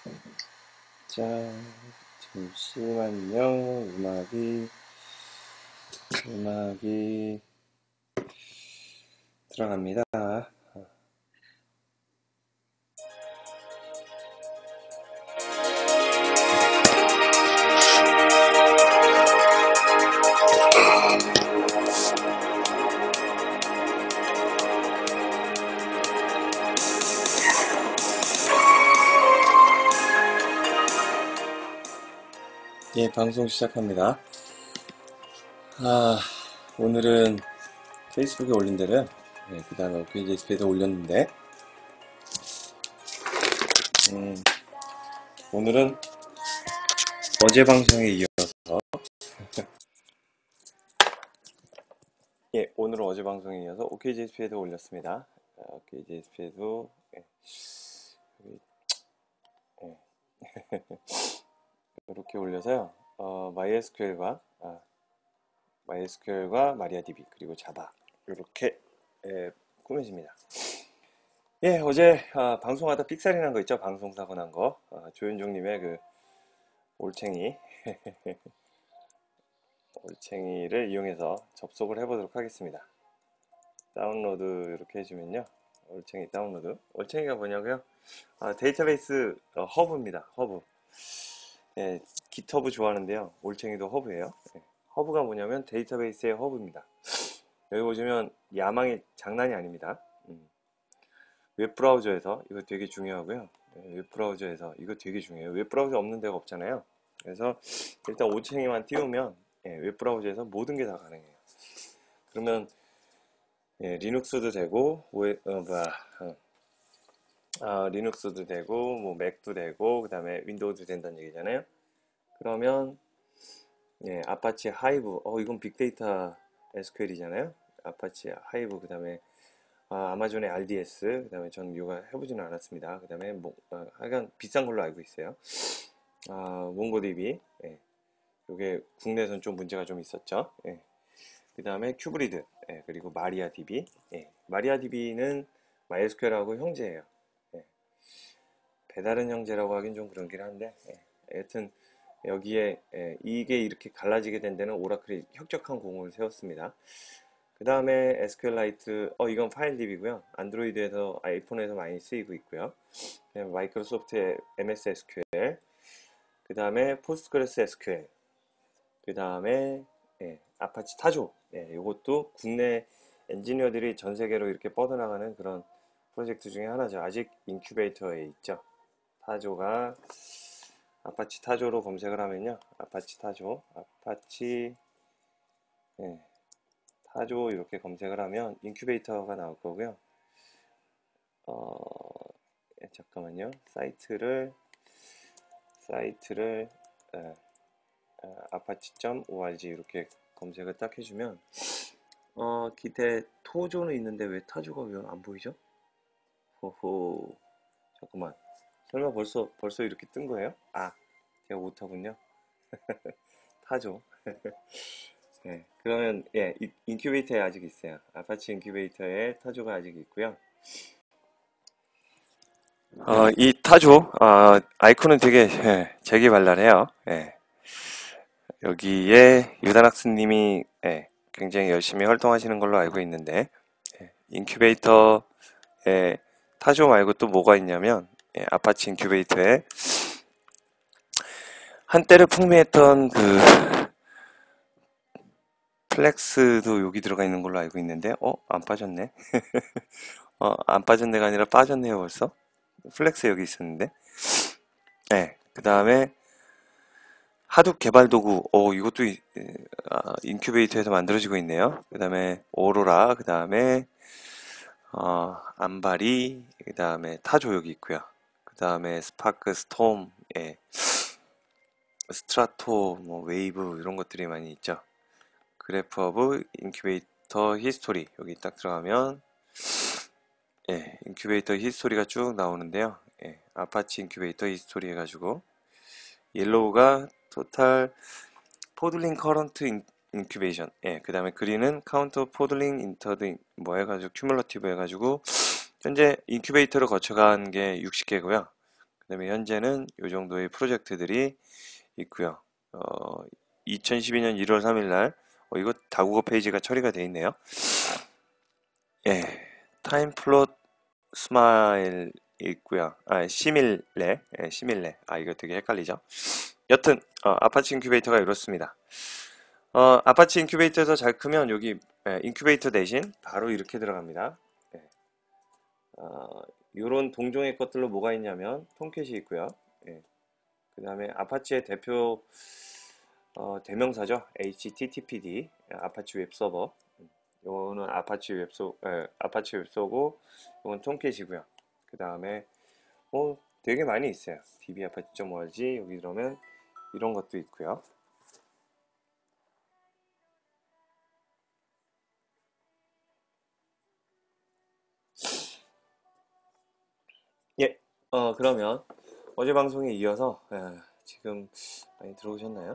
자, 잠시만요. 음악이 들어갑니다. 예, 방송 시작합니다. 오늘은 페이스북에 올린 대로요. 그 다음에 OKJSP에도 올렸는데, 오늘은 어제 방송에 이어서, 오늘은 어제 방송에 이어서 OKJSP에도 올렸습니다. OKJSP에도, 이렇게 올려서요, MySQL과 MariaDB, 그리고 자바, 이렇게, 꾸며집니다. 어제, 방송하다 삑살이 난 거 있죠? 방송사고 난 거. 조윤종님의 그, 올챙이, 올챙이를 이용해서 접속을 해보도록 하겠습니다. 다운로드 이렇게 해주면요. 올챙이 다운로드. 올챙이가 뭐냐고요? 데이터베이스 허브입니다. 허브. 깃허브 좋아하는데요. 올챙이도 허브예요. 허브가 뭐냐면 데이터베이스의 허브입니다. 여기 보시면 야망이 장난이 아닙니다. 웹브라우저에서 이거 되게 중요하고요. 웹브라우저에서 이거 되게 중요해요. 웹브라우저 없는 데가 없잖아요. 그래서 일단 올챙이만 띄우면 웹브라우저에서 모든 게 다 가능해요. 그러면 리눅스도 되고 리눅스도 되고 뭐 맥도 되고 그 다음에 윈도우도 된다는 얘기잖아요. 그러면 아파치 하이브 이건 빅데이터 SQL이잖아요. 아파치 하이브 그 다음에 아마존의 RDS 그 다음에 전 이거 해보지는 않았습니다. 그 다음에 하여간 비싼 걸로 알고 있어요. 몽고DB 이게 국내에선 좀 문제가 좀 있었죠. 그 다음에 큐브리드 그리고 마리아DB 마리아DB는 MySQL하고 형제예요. 배다른 형제라고 하긴 좀 그런긴 한데 여튼 여기에 이게 이렇게 갈라지게 된 데는 오라클이 혁혁한 공을 세웠습니다. 그 다음에 SQLite 이건 파일DB고요. 안드로이드에서 아이폰에서 많이 쓰이고 있고요. 마이크로소프트의 MS SQL 그 다음에 포스트그레스 SQL 그 다음에 아파치 타조 이것도 국내 엔지니어들이 전 세계로 이렇게 뻗어나가는 그런 프로젝트 중에 하나죠. 아직 인큐베이터에 있죠. 타조가 아파치 타조로 검색을 하면요. 아파치 타조 타조 이렇게 검색을 하면 인큐베이터가 나올 거고요. 잠깐만요. 사이트를 apache.org 이렇게 검색을 딱 해주면 기대 토조는 있는데 왜 타조가 왜 안 보이죠? 호호 잠깐만 설마 벌써 이렇게 뜬 거예요? 제가 못하군요. 타조 그러면 인큐베이터에 아직 있어요. 아파치 인큐베이터에 타조가 아직 있고요. 이 타조 아이콘은 되게 재기발랄해요. 여기에 유단학스님이 굉장히 열심히 활동하시는 걸로 알고 있는데 인큐베이터에 타조 말고 또 뭐가 있냐면 아파치 인큐베이터에 한때를 풍미했던 그 플렉스도 여기 들어가 있는 걸로 알고 있는데 안 빠졌네. 안 빠진 데가 아니라 빠졌네요 벌써. 플렉스 여기 있었는데 그 다음에 하둡 개발 도구 이것도 인큐베이터에서 만들어지고 있네요. 그 다음에 오로라 그 다음에 안바리 그 다음에 타조 여기 있고요. 그 다음에 스파크 스톰 스트라토 웨이브 이런 것들이 많이 있죠. 그래프 오브 인큐베이터 히스토리 여기 딱 들어가면 인큐베이터 히스토리가 쭉 나오는데요. 아파치 인큐베이터 히스토리 해가지고 옐로우가 토탈 포들링 커런트 인큐베이션 그 다음에 그린은 카운터 포들링 인터드 해가지고 큐뮬러티브 해가지고 현재 인큐베이터를 거쳐간 게 60개고요. 그 그다음에 현재는 이 정도의 프로젝트들이 있고요. 2012년 1월 3일 날 이거 다국어 페이지가 처리가 되어 있네요. 예, 타임플롯 스마일 있고요. 시밀레, 시밀레. 이거 되게 헷갈리죠? 여튼 아파치 인큐베이터가 이렇습니다. 아파치 인큐베이터에서 잘 크면 여기 인큐베이터 대신 바로 이렇게 들어갑니다. 이런 동종의 것들로 뭐가 있냐면 톰캣이 있고요. 그 다음에 아파치의 대표 대명사죠. HTTPD 아파치 웹서버. 요거는 아파치 웹서고 이건 톰캣이고요. 그 다음에 되게 많이 있어요. DB 아파치.org 여기 그러면 이런 것도 있고요. 예, 그러면 어제 방송에 이어서 지금 많이 들어오셨나요?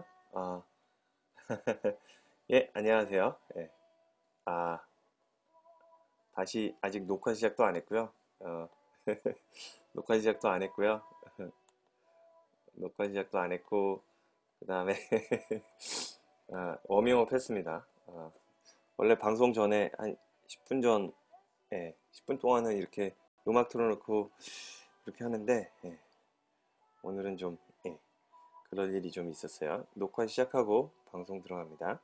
예, 안녕하세요. 예, 아, 다시 아직 녹화 시작도 안 했고요. 녹화 시작도 안 했고요. 녹화 시작도 안 했고 그 다음에 워밍업 했습니다. 원래 방송 전에 한 10분 전, 10분 동안은 이렇게 음악 틀어놓고 이렇게 하는데 오늘은 좀 그럴 일이 좀 있었어요. 녹화 시작하고 방송 들어갑니다.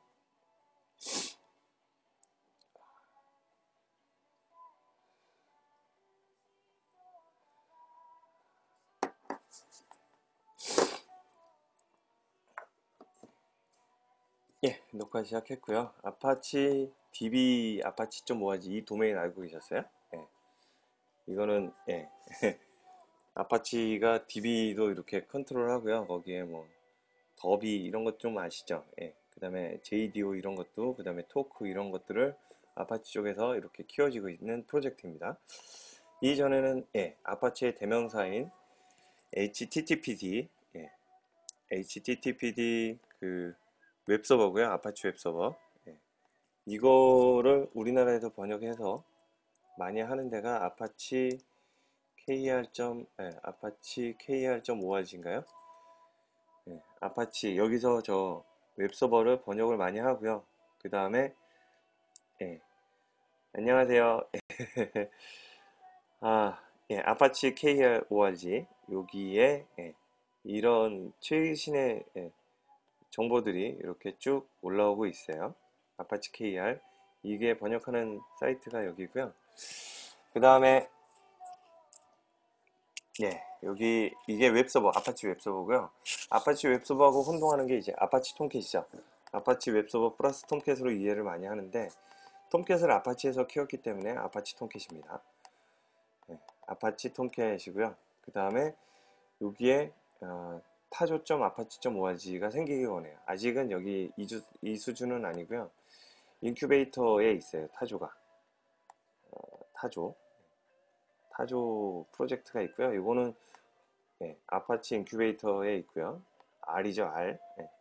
예, 녹화 시작했고요. 아파치 DB 아파치.org 이 도메인 알고 계셨어요? 이거는 아파치가 DB도 이렇게 컨트롤하고요. 거기에 뭐 더비 이런 것 좀 아시죠? 그 다음에 JDO 이런 것도, 그 다음에 토크 이런 것들을 아파치 쪽에서 이렇게 키워지고 있는 프로젝트입니다. 이전에는 아파치의 대명사인 HTTPD, HTTPD 그 웹서버고요. 아파치 웹서버. 이거를 우리나라에서 번역해서 많이 하는 데가 아파치 아파치 KR.org인가요? 아파치 여기서 저 웹서버를 번역을 많이 하고요. 그 다음에 안녕하세요. 아파치 KR.org 여기에 이런 최신의 정보들이 이렇게 쭉 올라오고 있어요. 아파치 KR 이게 번역하는 사이트가 여기고요. 그 다음에 여기 이게 웹서버 아파치 웹서버고요. 아파치 웹서버하고 혼동하는 게 이제 아파치 톰캣이죠. 아파치 웹서버 플러스 톰캣으로 이해를 많이 하는데 톰캣을 아파치에서 키웠기 때문에 아파치 톰캣입니다. 아파치 톰캣이고요. 그 다음에 여기에 타조.apache.org가 생기기 원해요. 아직은 여기 이 수준은 아니고요. 인큐베이터에 있어요. 타조가 타조 프로젝트가 있고요. 이거는 아파치 인큐베이터에 있고요. R이죠, R.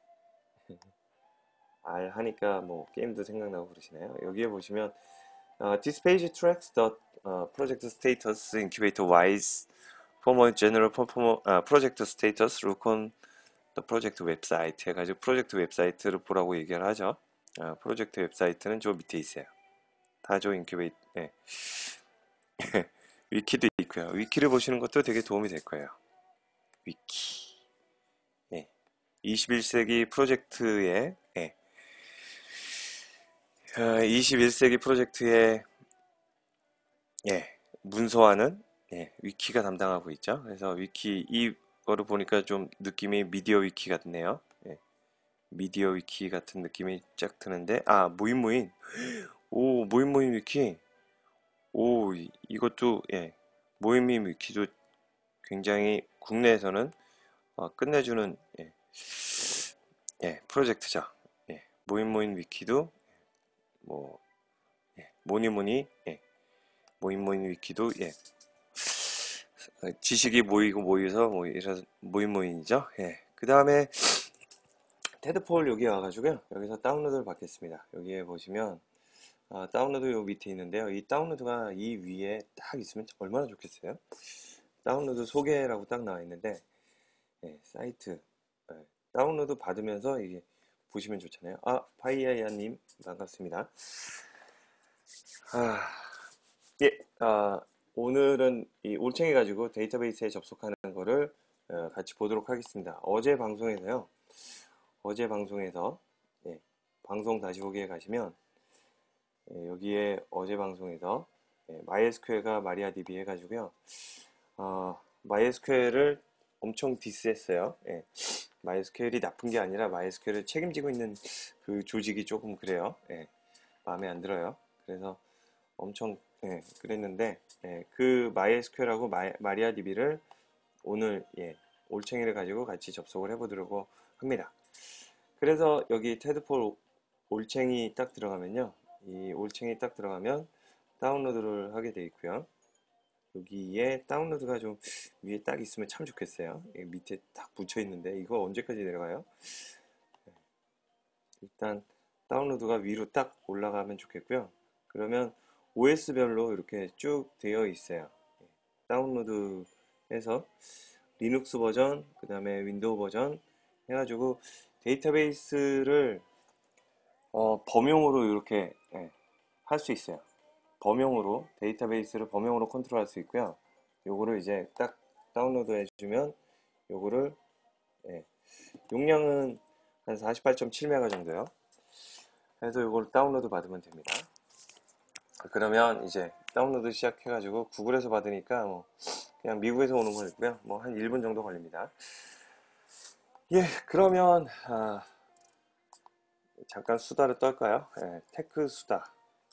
R 하니까 뭐 게임도 생각나고 그러시네요. 여기에 보시면 this page tracks the project status incubator wise for general project status look on the project website 해가지고 프로젝트 웹사이트를 보라고 얘기를 하죠. 프로젝트 웹사이트는 저 밑에 있어요. 타조 인큐베이터 위키도 있고요. 위키를 보시는 것도 되게 도움이 될 거예요. 위키 21세기 프로젝트의 21세기 프로젝트의 문서화는 위키가 담당하고 있죠. 그래서 위키 이거를 보니까 좀 느낌이 미디어 위키 같네요. 미디어 위키 같은 느낌이 쫙 드는데 모임 모임 위키 이것도 모임 위키도 굉장히 국내에서는 끝내주는 프로젝트죠. 모임 위키도 뭐 모임 위키도 지식이 모여서 모임이죠. 그 다음에 테드폴 여기 와가지고요. 여기서 다운로드를 받겠습니다. 여기에 보시면 다운로드 요 밑에 있는데요. 이 다운로드가 이 위에 딱 있으면 얼마나 좋겠어요. 다운로드 소개라고 딱 나와 있는데, 사이트, 다운로드 받으면서 이게 보시면 좋잖아요. 파이아이아님 반갑습니다. 아, 예, 오늘은 이 올챙이 가지고 데이터베이스에 접속하는 거를 같이 보도록 하겠습니다. 어제 방송에서, 예, 방송 다시 보기에 가시면, 여기에 어제 방송에서 MySQL과 MariaDB 해가지고요. MySQL을 엄청 디스했어요. MySQL이 나쁜 게 아니라 MySQL을 책임지고 있는 그 조직이 조금 그래요. 마음에 안 들어요. 그래서 엄청 그랬는데, 그 MySQL하고 MariaDB를 오늘 올챙이를 가지고 같이 접속을 해보려고 합니다. 그래서 여기 테드폴 올챙이 딱 들어가면요, 이 올챙이 딱 들어가면 다운로드를 하게 돼 있고요. 여기에 다운로드가 좀 위에 딱 있으면 참 좋겠어요. 밑에 딱 붙여 있는데 이거 언제까지 내려가요? 일단 다운로드가 위로 딱 올라가면 좋겠고요. 그러면 OS별로 이렇게 쭉 되어 있어요. 다운로드해서 리눅스 버전, 그 다음에 윈도우 버전 해가지고 데이터베이스를 범용으로 이렇게 할 수 있어요. 범용으로 데이터베이스를 범용으로 컨트롤할 수 있고요. 요거를 이제 딱 다운로드 해주면 요거를 용량은 한 48.7메가 정도요. 그래서 요걸 다운로드 받으면 됩니다. 그러면 이제 다운로드 시작해가지고 구글에서 받으니까 뭐 그냥 미국에서 오는 거고요. 뭐 한 1분 정도 걸립니다. 그러면 잠깐 수다를 떨까요? 테크 수다.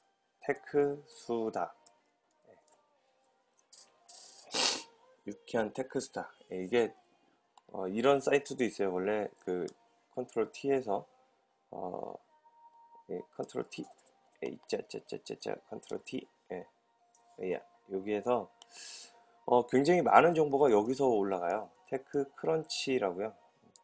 유쾌한 테크스타. 이게 이런 사이트도 있어요. 원래 그 컨트롤 T에서 컨트롤 T, 짜짜짜짜짜 컨트롤 T, 여기에서 굉장히 많은 정보가 여기서 올라가요. 테크 크런치라고요.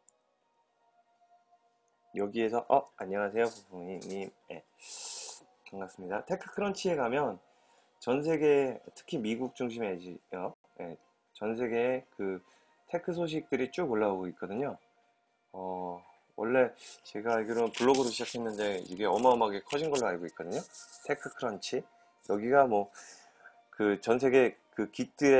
여기에서 안녕하세요 부부님. 반갑습니다. 테크 크런치에 가면 전 세계, 특히 미국 중심이죠. 전 세계의 그 테크 소식들이 쭉 올라오고 있거든요. 원래 제가 알기로는 블로그로 시작했는데 이게 어마어마하게 커진 걸로 알고 있거든요. 테크 크런치. 여기가 뭐 그 전 세계 그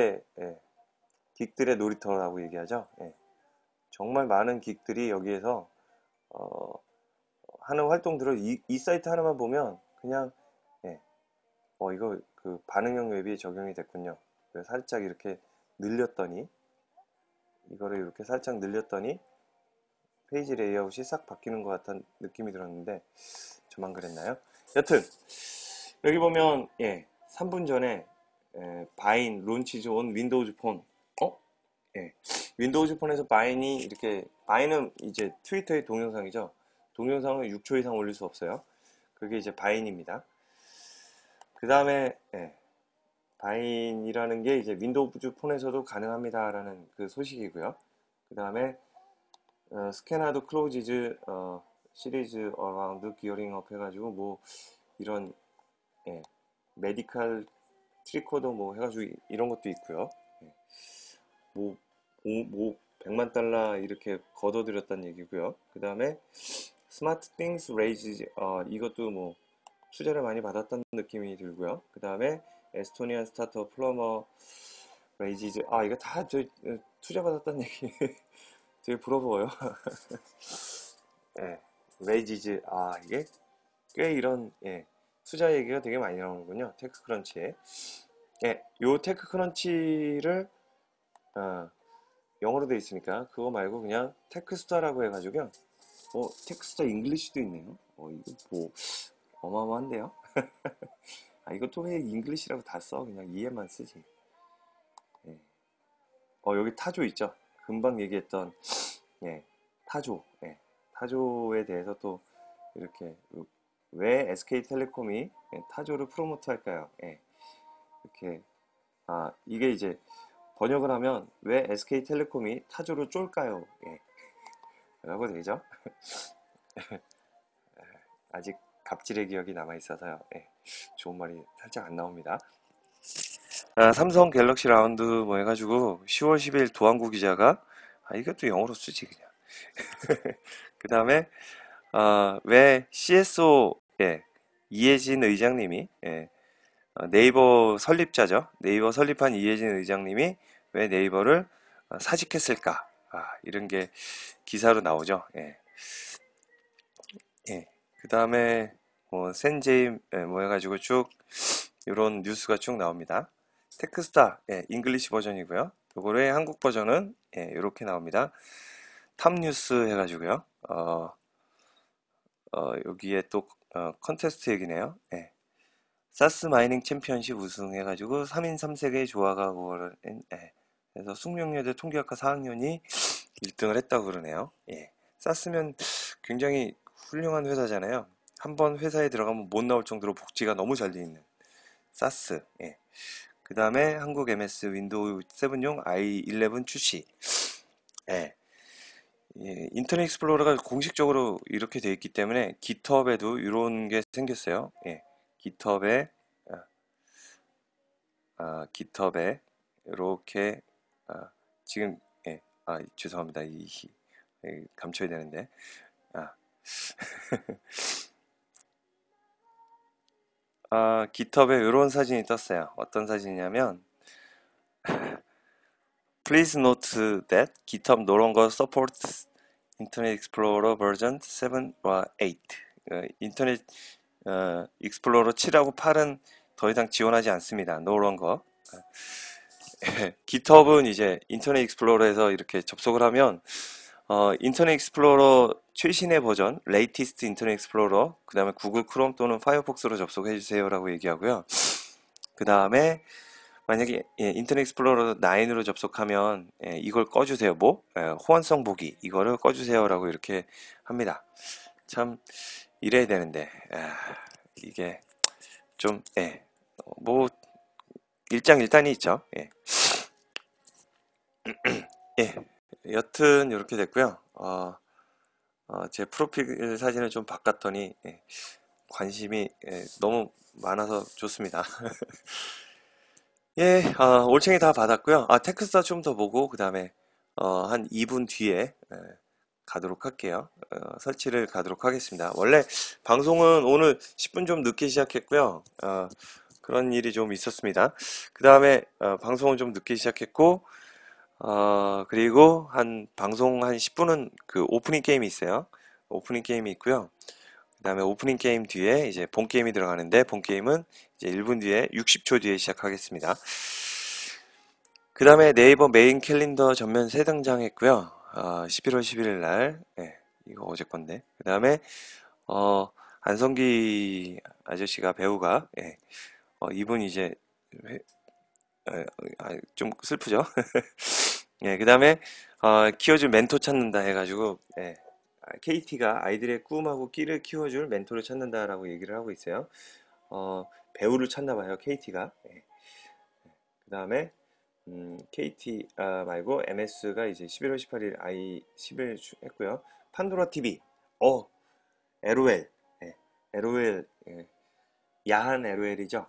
긱들의 놀이터라고 얘기하죠. 정말 많은 긱들이 여기에서 어, 하는 활동들을 이 사이트 하나만 보면 그냥 이거 그 반응형 웹이 적용이 됐군요. 그래서 살짝 이렇게 늘렸더니 이거를 이렇게 살짝 늘렸더니 페이지 레이아웃이 싹 바뀌는 것 같은 느낌이 들었는데 저만 그랬나요? 여튼 여기 보면 3분 전에 바인 론치즈 온 윈도우즈 폰. 윈도우즈 폰에서 바인이 이렇게, 바인은 이제 트위터의 동영상이죠. 동영상을 6초 이상 올릴 수 없어요. 그게 이제 바인입니다. 그 다음에 바인이라는 게 이제 윈도우즈 폰에서도 가능합니다라는 그 소식이고요. 그 다음에 스캐나드 클로지즈 시리즈 어라운드 기어링 업 해가지고 뭐 이런 메디칼 트리코더 뭐 해가지고 이런 것도 있고요. 뭐 100만 달러 이렇게 걷어들였다는 얘기고요. 그 다음에 스마트 띵스 레이즈 이것도 뭐 투자를 많이 받았다는 느낌이 들고요. 그 다음에 에스토니안 스타트업 플러머 레이지즈, 이거 다 투자 받았다는 얘기 되게 부러워요. 레이지즈, 이게 꽤 이런 투자 얘기가 되게 많이 나오는군요. 테크크런치에. 요 테크크런치를 영어로 되어 있으니까 그거 말고 그냥 테크스타라고 해가지고요. 테크스타 잉글리시도 있네요. 이거 뭐 어마어마한데요. 이것도 왜 잉글리시라고 다 써? 그냥 이해만 쓰지. 여기 타조 있죠. 금방 얘기했던 타조. 타조에 대해서 또 이렇게 왜 SK텔레콤이 타조를 프로모트 할까요? 이렇게 이게 이제 번역을 하면 왜 SK텔레콤이 타조를 쫄까요? 라고 되죠. 아직 갑질의 기억이 남아 있어서요. 좋은 말이 살짝 안 나옵니다. 삼성 갤럭시 라운드 뭐 해가지고 10월 10일 도항구 기자가 이것도 영어로 쓰지 그냥. 그 다음에 왜 CSO 이혜진 의장님이 네이버 설립자죠. 네이버 설립한 이혜진 의장님이 왜 네이버를 사직했을까? 이런 게 기사로 나오죠. 예. 예. 그 다음에 뭐 센제임 뭐 해가지고 쭉 이런 뉴스가 쭉 나옵니다. 테크스타 잉글리시 버전이고요. 요거의 한국 버전은 이렇게 나옵니다. 탑뉴스 해가지고요. 여기에 또 컨테스트 얘기네요. 사스 마이닝 챔피언십 우승해가지고 3인 3색의 조화가 그거를 그래서 숙명여대 통계학과 4학년이 1등을 했다고 그러네요. 사스면 굉장히 훌륭한 회사잖아요. 한번 회사에 들어가면 못 나올 정도로 복지가 너무 잘 돼 있는 사스. 그 다음에 한국 MS 윈도우 7용 i11 출시. 예. 인터넷 익스플로러가 공식적으로 이렇게 돼 있기 때문에 깃허브에도 이런 게 생겼어요. 깃허브에 깃허브에 이렇게 지금 죄송합니다. 감춰야 되는데 아, 깃허브에 이런 사진이 떴어요. 어떤 사진이냐면 Please note that GitHub no longer supports Internet Explorer version 7와 8. 인터넷 익스플로러 7하고 8은 더 이상 지원하지 않습니다. No longer. GitHub은 이제 인터넷 익스플로러에서 이렇게 접속을 하면 인터넷 익스플로러 최신의 버전, 레이티스트 인터넷 익스플로러, 그 다음에 구글 크롬 또는 파이어폭스로 접속해 주세요라고 얘기하고요. 그 다음에 만약에 인터넷 익스플로러 9으로 접속하면 이걸 꺼주세요. 호환성 보기 이거를 꺼주세요라고 이렇게 합니다. 참 이래야 되는데 이게 좀 뭐 일장일단이 있죠. 여튼 이렇게 됐고요. 제 프로필 사진을 좀 바꿨더니 관심이 너무 많아서 좋습니다. 올챙이 다 받았고요. 테크스타 좀 더 보고 그 다음에 한 2분 뒤에 가도록 할게요. 설치를 가도록 하겠습니다. 원래 방송은 오늘 10분 좀 늦게 시작했고요. 그런 일이 좀 있었습니다. 그 다음에 방송은 좀 늦게 시작했고 그리고 방송 한 10분은 그 오프닝 게임이 있어요. 오프닝 게임이 있고요. 그 다음에 오프닝 게임 뒤에 이제 본 게임이 들어가는데 본 게임은 이제 1분 뒤에 60초 뒤에 시작하겠습니다. 그 다음에 네이버 메인 캘린더 전면 새 등장했고요. 11월 11일 날 이거 어제 건데 그 다음에 안성기 아저씨가 배우가 이분 이제 좀 슬프죠. 그 다음에 키워줄 멘토 찾는다 해가지고 KT가 아이들의 꿈하고 끼를 키워줄 멘토를 찾는다라고 얘기를 하고 있어요. 배우를 찾나 봐요, KT가. 그 다음에 KT 말고 MS가 이제 11월 18일 i10일 했고요. 판도라 TV, LOL, LOL, 야한 LOL이죠.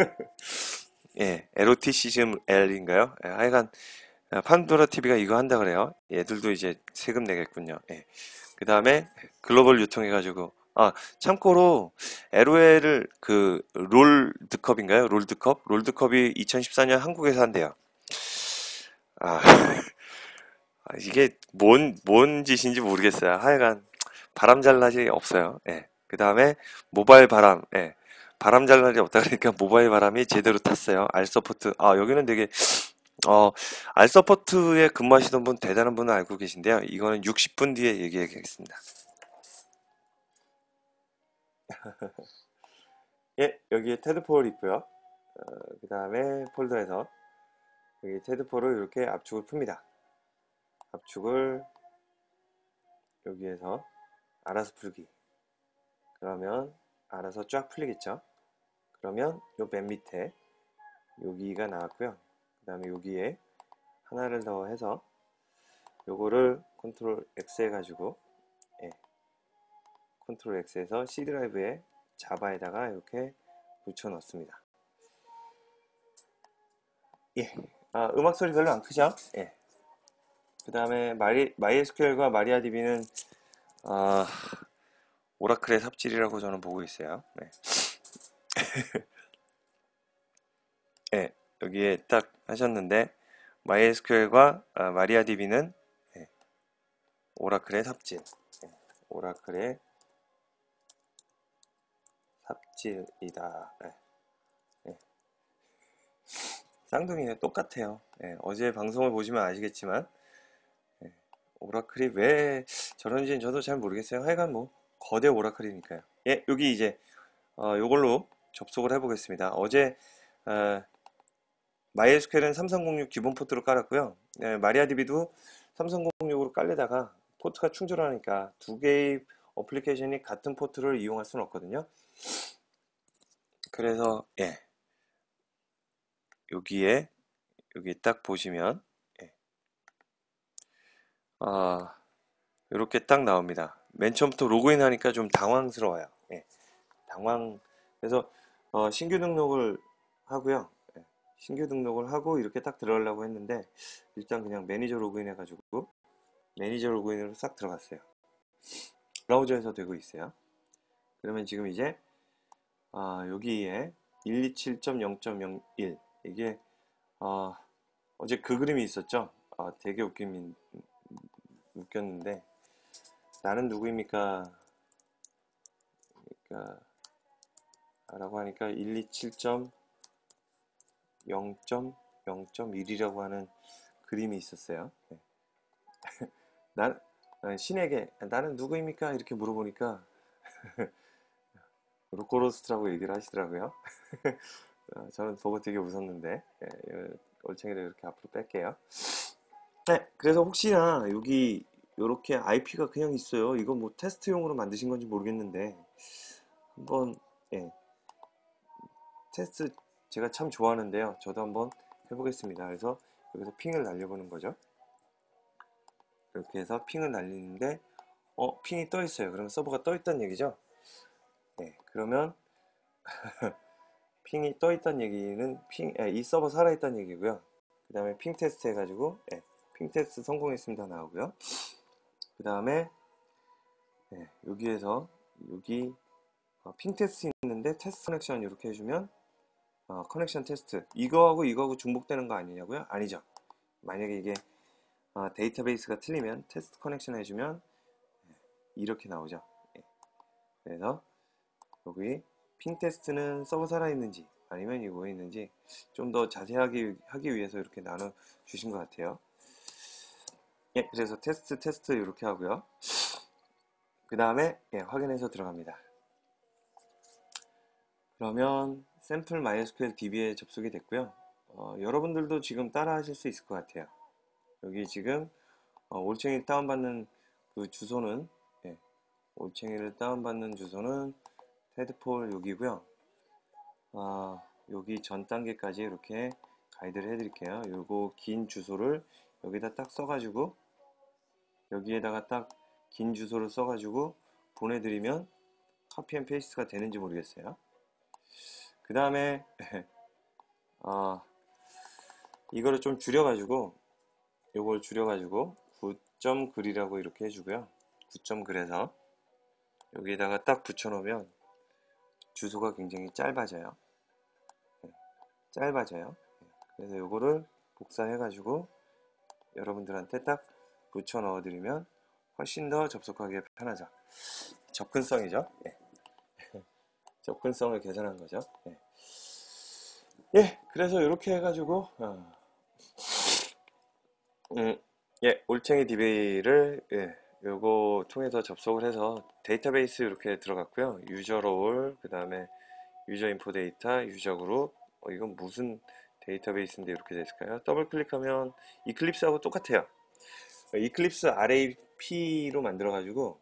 에로티시즘 L인가요? 하여간 판도라 TV가 이거 한다 그래요. 얘들도 이제 세금 내겠군요. 그 다음에 글로벌 유통해가지고 참고로 LOL을 그 롤드컵인가요? 롤드컵이 2014년 한국에서 한대요. 이게 뭔 짓인지 모르겠어요. 하여간 바람 잘 날이 없어요. 그 다음에 모바일 바람, 바람 잘 날이 없다 그러니까 모바일 바람이 제대로 탔어요. 알서포트, 여기는 되게, 알서포트에 근무하시던 분, 대단한 분은 알고 계신데요. 이거는 60분 뒤에 얘기하겠습니다. 여기에 테드폴 있고요. 그 다음에 폴더에서 여기 테드폴을 이렇게 압축을 풉니다. 압축을 여기에서 알아서 풀기. 그러면 알아서 쫙 풀리겠죠. 그러면 요 맨 밑에 여기가 나왔고요. 그 다음에 여기에 하나를 더 해서 요거를 컨트롤 X 해가지고 컨트롤 X에서 C 드라이브에 자바에다가 이렇게 붙여 넣습니다. 예. 음악 소리 별로 안 크죠? 예. 그 다음에 MySQL과 마리아DB는 오라클의 삽질이라고 저는 보고 있어요. 네. 예, 여기에 딱 하셨는데 MySQL과 마리아DB는 오라클의 삽질, 오라클의 삽질이다. 쌍둥이네, 똑같아요. 어제 방송을 보시면 아시겠지만 오라클이 왜 저런지는 저도 잘 모르겠어요. 하여간 뭐 거대 오라클이니까요. 예, 여기 이제 요걸로 접속을 해보겠습니다. 어제 MySQL은 3306 기본 포트로 깔았고요. 마리아DB도 3306으로 깔려다가 포트가 충돌하니까 두 개의 어플리케이션이 같은 포트를 이용할 수는 없거든요. 그래서 여기 딱 보시면 이렇게 딱 나옵니다. 맨 처음부터 로그인 하니까 좀 당황스러워요. 그래서 신규 등록을 하고요. 신규 등록을 하고 이렇게 딱 들어가려고 했는데 일단 그냥 매니저 로그인 해가지고 매니저 로그인으로 싹 들어갔어요. 브라우저에서 되고 있어요. 그러면 지금 이제 여기에 127.0.01 이게 어제 그 그림이 있었죠. 되게 웃겼는데 나는 누구입니까? 그러니까 라고 하니까 127.0.0.1이라고 하는 그림이 있었어요. 신에게 나는 누구입니까? 이렇게 물어보니까 로코로스트라고 얘기를 하시더라고요. 저는 보고 되게 웃었는데 올챙이를 이렇게 앞으로 뺄게요. 네, 그래서 혹시나 여기 이렇게 IP가 그냥 있어요. 이거 뭐 테스트용으로 만드신 건지 모르겠는데 한번 테스트 제가 참 좋아하는데요. 저도 한번 해보겠습니다. 그래서 여기서 핑을 날려보는 거죠. 이렇게 해서 핑을 날리는데 핑이 떠 있어요. 그러면 서버가 떠 있다는 얘기죠. 그러면 핑이 떠 있다는 얘기는 이 서버 살아 있다는 얘기고요. 그 다음에 핑 테스트 해가지고 핑 테스트 성공했습니다 나오고요. 그 다음에 여기에서 여기 핑 테스트 있는데 테스트 커넥션 이렇게 해주면 커넥션 테스트 이거하고 이거하고 중복되는 거 아니냐고요? 아니죠. 만약에 이게 데이터베이스가 틀리면 테스트 커넥션 해주면 이렇게 나오죠. 그래서 여기 핑 테스트는 서버 살아있는지 아니면 이거 있는지 좀 더 자세하게 하기 위해서 이렇게 나눠 주신 것 같아요. 그래서 테스트 이렇게 하고요. 그 다음에 확인해서 들어갑니다. 그러면 샘플 MySQL DB에 접속이 됐고요. 여러분들도 지금 따라 하실 수 있을 것 같아요. 여기 지금 올챙이 다운받는 그 주소는 올챙이를 다운받는 주소는 테드폴 여기고요. 여기 전 단계까지 이렇게 가이드를 해드릴게요. 요거 긴 주소를 여기다 딱 써가지고 여기에다가 딱 긴 주소를 써가지고 보내드리면 카피 앤 페이스트가 되는지 모르겠어요. 그 다음에 이거를 좀 줄여가지고 요걸 줄여가지고 9.글이라고 이렇게 해주고요. 9.글에서 여기에다가 딱 붙여놓으면 주소가 굉장히 짧아져요. 그래서 요거를 복사해가지고 여러분들한테 딱 붙여 넣어드리면 훨씬 더 접속하기 편하죠. 접근성이죠. 접근성을 개선한 거죠. 그래서 이렇게 해가지고 올챙이 DB를 요거 통해서 접속을 해서 데이터베이스 이렇게 들어갔고요. 유저 롤, 그 다음에 유저 인포 데이터, 유저 그룹. 이건 무슨 데이터베이스인데 이렇게 됐을까요? 더블 클릭하면 이클립스하고 똑같아요. 이클립스 RAP로 만들어가지고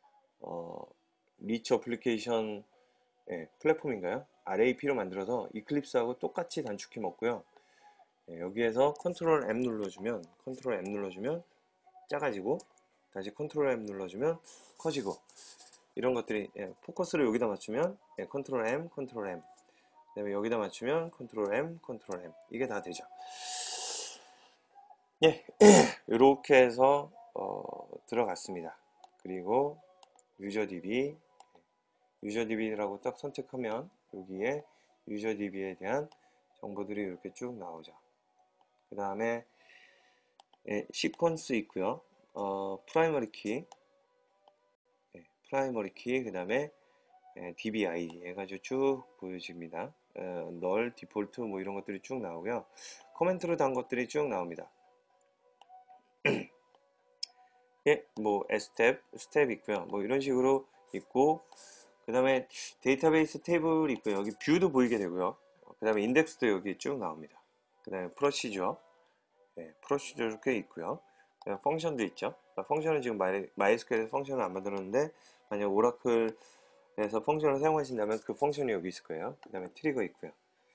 리치 어플리케이션 플랫폼인가요? RAP로 만들어서 이클립스하고 똑같이 단축키 먹고요. 여기에서 컨트롤 M 눌러주면 작아지고 다시 컨트롤 M 눌러주면 커지고 이런 것들이 포커스를 여기다 맞추면 컨트롤 M 그다음에 여기다 맞추면 컨트롤 M, 컨트롤 M 이게 다 되죠. 예, 이렇게 해서 들어갔습니다. 그리고 유저DB, 유저DB라고 딱 선택하면 여기에 유저DB에 대한 정보들이 이렇게 쭉 나오죠. 그 다음에 시퀀스 있고요. 프라이머리 키, 프라이머리 키, 그 다음에 DBID 해가지고 쭉 보여집니다. 널, 디폴트 뭐 이런 것들이 쭉 나오고요. 코멘트로 단 것들이 쭉 나옵니다. 예, 뭐 스텝 있고요. 뭐 이런 식으로 있고, 그 다음에 데이터베이스 테이블 있고요. 여기 뷰도 보이게 되고요. 그 다음에 인덱스도 여기 쭉 나옵니다. 그 다음에 프로시저, 프로시저 이렇게 있고요. 펑션도 있죠. 펑션은 지금 MySQL에서 펑션을 안 만들었는데, 만약 오라클에서 펑션을 사용하신다면 그 펑션이 여기 있을 거예요. 그 다음에 트리거 있고요.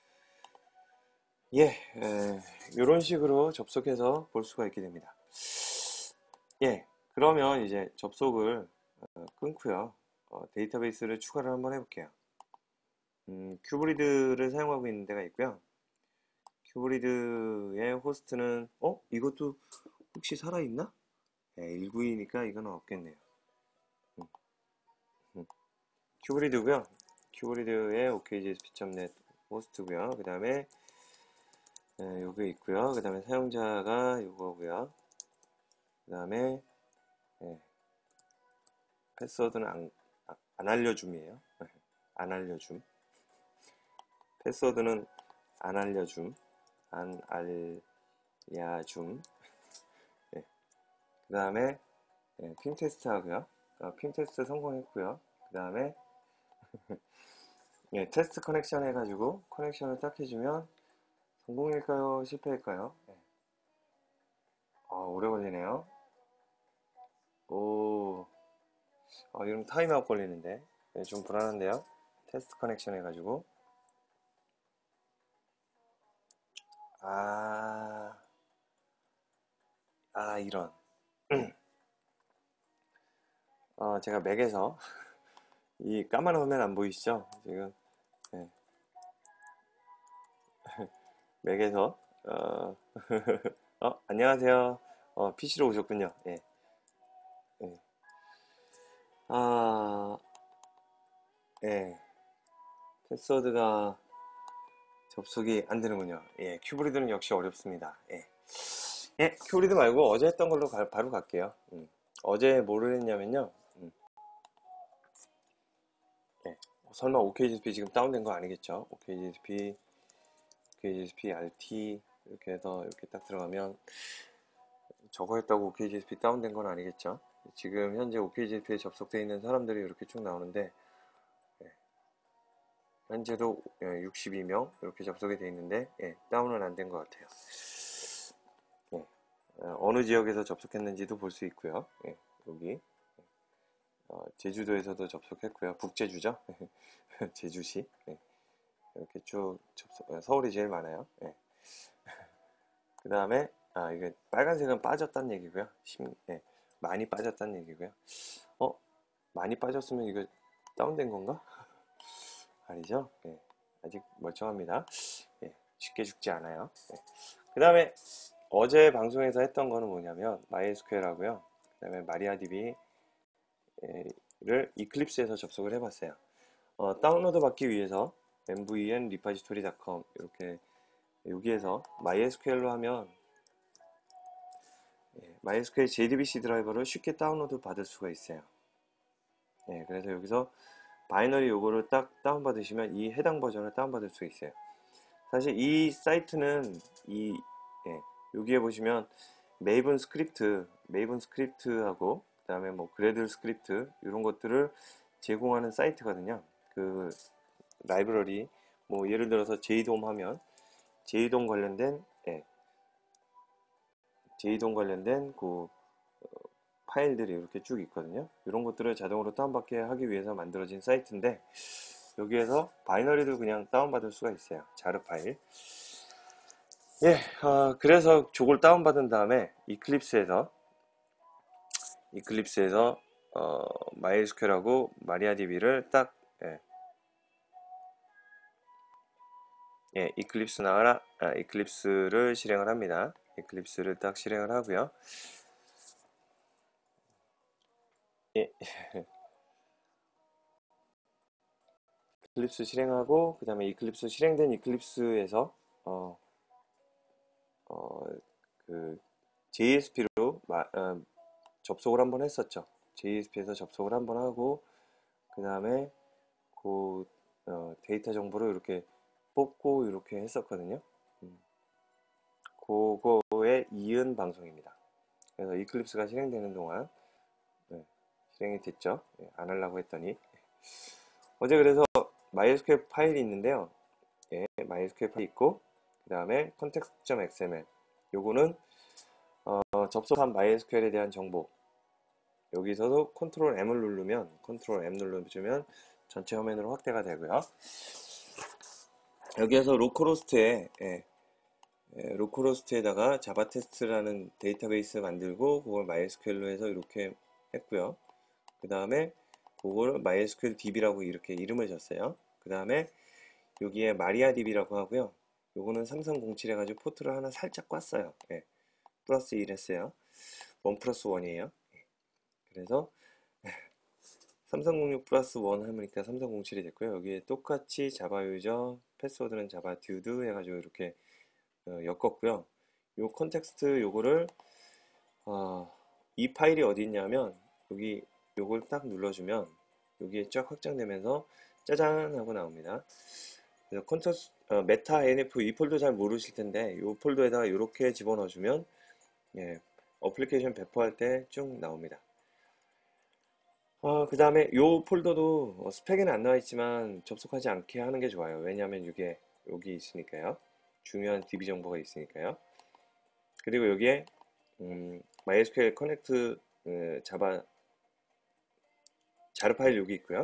예, 이런 식으로 접속해서 볼 수가 있게 됩니다. 예, 그러면 이제 접속을 끊고요. 데이터베이스를 추가를 한번 해볼게요. 큐브리드를 사용하고 있는 데가 있고요. 큐브리드의 호스트는 이것도 혹시 살아있나? 192니까 이거는 없겠네요. 큐브리드고요. 큐브리드의 okgsp.net 호스트고요. 그 다음에 요게 있고요. 그 다음에 사용자가 요거고요. 그 다음에 패스워드는 안 알려줌이에요. 안 알려줌. 패스워드는 안 알려줌. 안 알려줌. 그 다음에 핑 테스트 하고요. 핑 테스트 성공했고요. 그 다음에 테스트 커넥션 해가지고 커넥션을 딱 해주면 성공일까요? 실패일까요? 오래 걸리네요. 이러면 타임아웃 걸리는데 좀 불안한데요. 테스트 커넥션 해가지고 이런 제가 맥에서 이 까만 화면 안 보이시죠? 지금 맥에서 안녕하세요. PC로 오셨군요. 예. 아, 예. 패스워드가 접속이 안 되는군요. 예, 큐브리드는 역시 어렵습니다. 예. 큐브리드 말고 어제 했던 걸로 바로 갈게요. 어제 뭐를 했냐면요. 설마 OKGSP 지금 다운된 거 아니겠죠? OKGSP RT 이렇게 해서 이렇게 딱 들어가면 저거 했다고 OKGSP 다운된 건 아니겠죠? 지금 현재 OKGSP에 접속되어 있는 사람들이 이렇게 쭉 나오는데 현재도 62명 이렇게 접속이 되어 있는데 다운은 안 된 것 같아요. 어느 지역에서 접속했는지도 볼 수 있고요. 여기 제주도에서도 접속했고요. 북제주죠. 제주시 이렇게 쭉 서울이 제일 많아요. 그 다음에 이게 빨간색은 빠졌다는 얘기고요. 많이 빠졌다는 얘기고요. 많이 빠졌으면 이거 다운된 건가? 아니죠. 아직 멀쩡합니다. 쉽게 죽지 않아요. 그 다음에 어제 방송에서 했던 거는 뭐냐면 MySQL 하고요. 그 다음에 MariaDB를 이클립스에서 접속을 해봤어요. 다운로드 받기 위해서 mvn repository.com 이렇게 여기에서 MySQL로 하면 MySQL JDBC 드라이버를 쉽게 다운로드 받을 수가 있어요. 그래서 여기서 바이너리 요거를 딱 다운받으시면 이 해당 버전을 다운받을 수 있어요. 사실 이 사이트는 여기에 보시면 메이븐 스크립트하고 그 다음에 뭐 그래들 스크립트 이런 것들을 제공하는 사이트거든요. 그 라이브러리 뭐 예를 들어서 제이돔 하면 제이돔 관련된 그 파일들이 이렇게 쭉 있거든요. 이런 것들을 자동으로 다운받게 하기 위해서 만들어진 사이트인데 여기에서 바이너리를 그냥 다운받을 수가 있어요. 자르 파일. 그래서 저걸 다운받은 다음에 이클립스에서 MySQL하고 MariaDB를 딱 예, 이클립스 나와라. 이클립스를 실행을 합니다. 이클립스를 딱 실행을 하고요. 예, 이클립스 실행하고 그 다음에 이클립스 실행된 이클립스에서 어, 그 JSP로 접속을 한번 했었죠. JSP에서 접속을 한번 하고 그 다음에 그 데이터 정보를 이렇게 뽑고 이렇게 했었거든요. 그거에 이은 방송입니다. 그래서 이클립스가 실행되는 동안 실행이 됐죠. 안 하려고 했더니 어제 그래서 MySQL 파일이 있는데요. 예, MySQL 파일이 있고 그 다음에 context.xml 요거는 접속한 MySQL에 대한 정보 여기서도 컨트롤 M을 누르면 전체 화면으로 확대가 되고요. 여기에서 로컬호스트에다가 자바 테스트라는 데이터베이스 만들고 그걸 MySQL로 해서 이렇게 했고요. 그 다음에 그거를 MySQL DB라고 이렇게 이름을 줬어요. 그 다음에 여기에 마리아DB라고 하고요. 요거는 삼성07 해가지고 포트를 하나 살짝 꿨어요. 예, 플러스 1 했어요. 1 플러스 1이에요. 그래서 3306 플러스 1 하니까 3307이 됐고요. 여기에 똑같이 자바 유저, 패스워드는 자바 듀드 해가지고 이렇게 엮었고요. 요 컨텍스트 요거를 이 파일이 어디 있냐면 여기 요걸 딱 눌러주면 여기에 쫙 확장되면서 짜잔 하고 나옵니다. 그래서 메타 NF 이 폴더 잘 모르실 텐데 이 폴더에다가 이렇게 집어넣어주면 예, 어플리케이션 배포할 때 쭉 나옵니다. 그 다음에 이 폴더도 스펙에는 안 나와 있지만 접속하지 않게 하는 게 좋아요. 왜냐하면 이게 여기 있으니까요. 중요한 DB 정보가 있으니까요. 그리고 여기에 MySQL 커넥트 자르 파일 여기 있고요.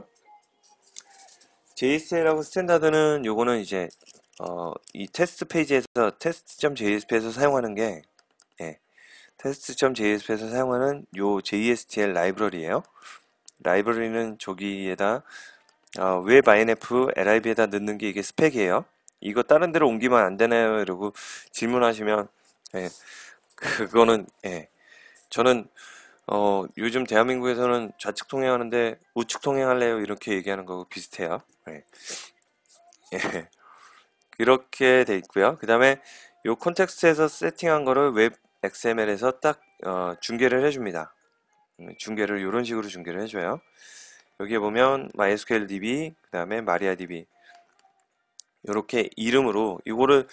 JSL하고 스탠다드는 요거는 이제 이 테스트 페이지에서 test.jsp에서 사용하는 게 예, test.jsp에서 사용하는 요 JSTL 라이브러리예요. 라이브러리는 저기에다 웹 INF LIB에다 넣는 게 이게 스펙이에요. 이거 다른 데로 옮기면 안 되나요? 이러고 질문하시면 예, 그거는 예, 저는 요즘 대한민국에서는 좌측 통행하는데 우측 통행할래요? 이렇게 얘기하는 거고 비슷해요. 예. 예. 이렇게 돼 있고요. 그 다음에 요 콘텍스트에서 세팅한 거를 웹 XML에서 딱 중계를 해줍니다. 중계를 이런 식으로 중계를 해줘요. 여기에 보면 MySQL DB, 그 다음에 MariaDB 이렇게 이름으로 이거를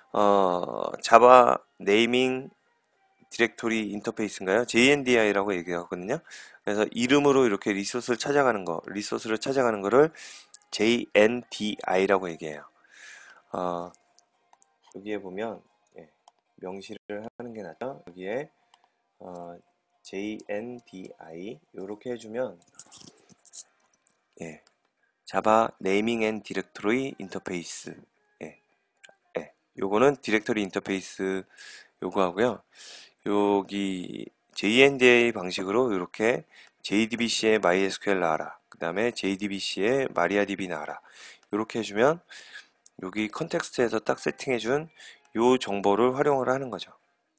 자바 네이밍 디렉토리 인터페이스인가요? JNDI라고 얘기하거든요. 그래서 이름으로 이렇게 리소스를 찾아가는 거를 JNDI라고 얘기해요. 여기에 보면 예, 명시를 하는 게 낫죠. 여기에 JNDI 이렇게 해주면 예, 자바 네이밍 앤 디렉토리 인터페이스 예, 예, 요거는 디렉토리 인터페이스 요거 하고요. 여기 JNDA 방식으로 이렇게 JDBC에 MySQL 나와라. 그 다음에 JDBC에 MariaDB 나와라. 이렇게 해주면 여기 컨텍스트에서 딱 세팅해준 요 정보를 활용을 하는 거죠.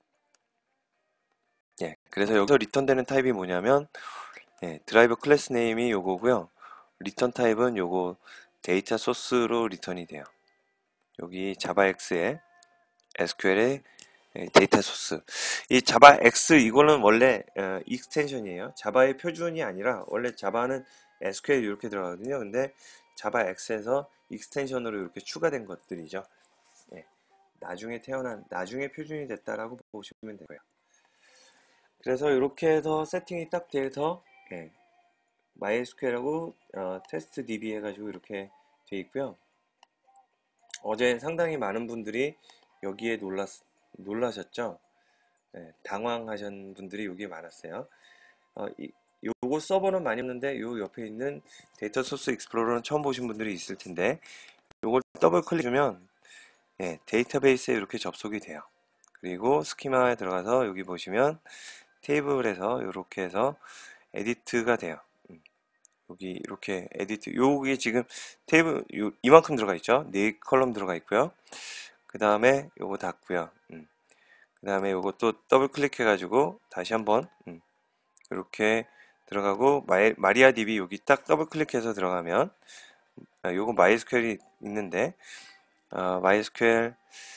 예, 그래서 여기서 리턴되는 타입이 뭐냐면 예, 드라이버 클래스 네임이 요거고요. 리턴 타입은 요거 데이터 소스로 리턴이 돼요. 여기 자바X에 SQL에 데이터 소스. 이 자바 X 이거는 원래 익스텐션이에요. 자바의 표준이 아니라 원래 자바는 SQL 이렇게 들어가거든요. 근데 자바 X에서 익스텐션으로 이렇게 추가된 것들이죠. 예, 나중에 표준이 됐다라고 보시면 되고요. 그래서 이렇게 해서 세팅이 딱 돼서 예, MySQL하고 테스트 DB 해가지고 이렇게 돼 있고요. 어제 상당히 많은 분들이 여기에 놀라셨죠? 네, 당황하신 분들이 여기에 많았어요. 요거 서버는 많이 없는데 요 옆에 있는 데이터 소스 익스플로러는 처음 보신 분들이 있을 텐데 요걸 더블 클릭하면 예, 데이터베이스에 이렇게 접속이 돼요. 그리고 스키마에 들어가서 여기 보시면 테이블에서 이렇게 해서 에디트가 돼요. 여기 이렇게 에디트, 요게 지금 테이블 이만큼 들어가 있죠. 4컬럼 들어가 있고요. 그 다음에 요거 닫고요. 그 다음에 요거 또 더블 클릭해 가지고 다시 한번 이렇게 들어가고, 마리아DB 여기 딱 더블 클릭해서 들어가면 요거 마이스퀘어이 있는데, 마이스퀘어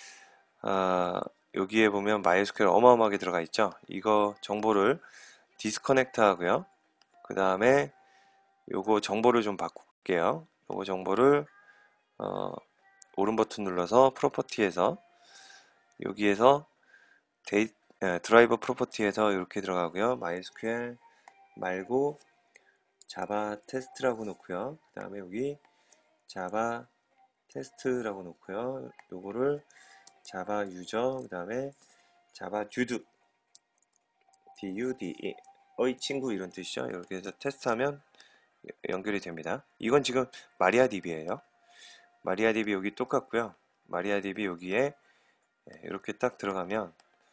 여기에 보면 마이스퀘어 어마어마하게 들어가 있죠. 이거 정보를 디스커넥트 하고요. 그 다음에 요거 정보를 좀 바꿀게요. 요거 정보를 오른 버튼 눌러서 프로퍼티에서, 여기에서 드라이버 프로퍼티에서 이렇게 들어가고요. MySQL 말고 자바 테스트라고 놓고요. 그 다음에 여기 자바 테스트라고 놓고요. 요거를 자바 유저, 그 다음에 자바 듀드, DUDE, 어이 친구 이런 뜻이죠. 이렇게 해서 테스트하면 연결이 됩니다. 이건 지금 마리아DB예요. 마리아DB 여기 똑같고요. 마리아DB 여기에 이렇게 딱 들어가면,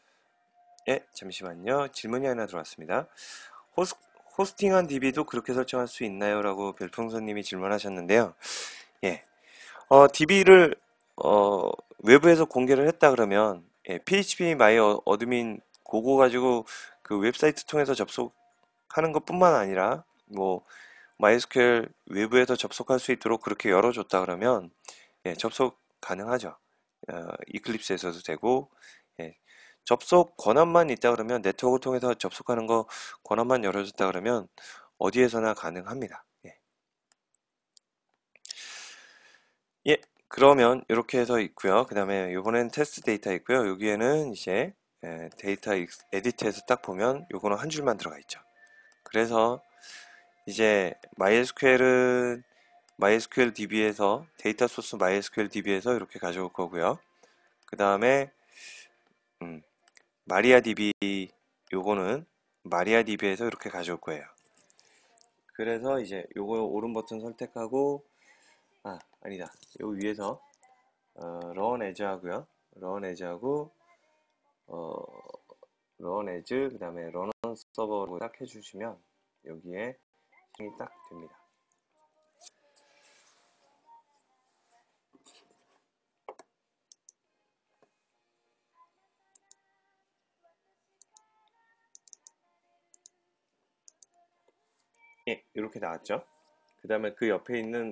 잠시만요. 질문이 하나 들어왔습니다. 호스팅한 DB도 그렇게 설정할 수 있나요? 라고 별풍선님이 질문하셨는데요. 예, DB를 외부에서 공개를 했다 그러면, PHP 마이 어드민 그거 가지고 그 웹사이트 통해서 접속하는 것뿐만 아니라 뭐 MySQL 외부에서 접속할 수 있도록 그렇게 열어줬다 그러면 접속 가능하죠. 이클립스에서도 되고, 예, 접속 권한만 있다 그러면, 네트워크를 통해서 접속하는 거 권한만 열어줬다 그러면 어디에서나 가능합니다. 예, 그러면 이렇게 해서 있고요. 그 다음에 이번엔 테스트 데이터 있고요. 여기에는 이제 데이터 에디트에서 딱 보면 요거는 한 줄만 들어가 있죠. 그래서 이제 MySQL은 MySQL DB에서 데이터 소스 MySQL DB에서 이렇게 가져올 거고요. 그 다음에 마리아DB 요거는 마리아DB에서 이렇게 가져올 거예요. 그래서 이제 요거 오른 버튼 선택하고, 아니다. 요 위에서 run as 하고요. run as 하고 run as, 그 다음에 run on server로 딱 해주시면 여기에 실행이 딱 됩니다. 예, 이렇게 나왔죠. 그 다음에 그 옆에 있는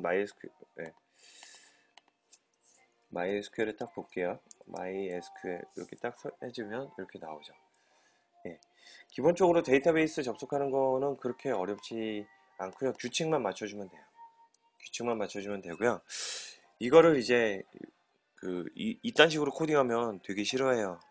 MySQL을 딱 볼게요. MySQL 이렇게 딱 해주면 이렇게 나오죠. 예, 기본적으로 데이터베이스 접속하는 거는 그렇게 어렵지 않고요. 규칙만 맞춰주면 돼요. 규칙만 맞춰주면 되고요. 이거를 이제 이딴 식으로 코딩하면 되게 싫어해요.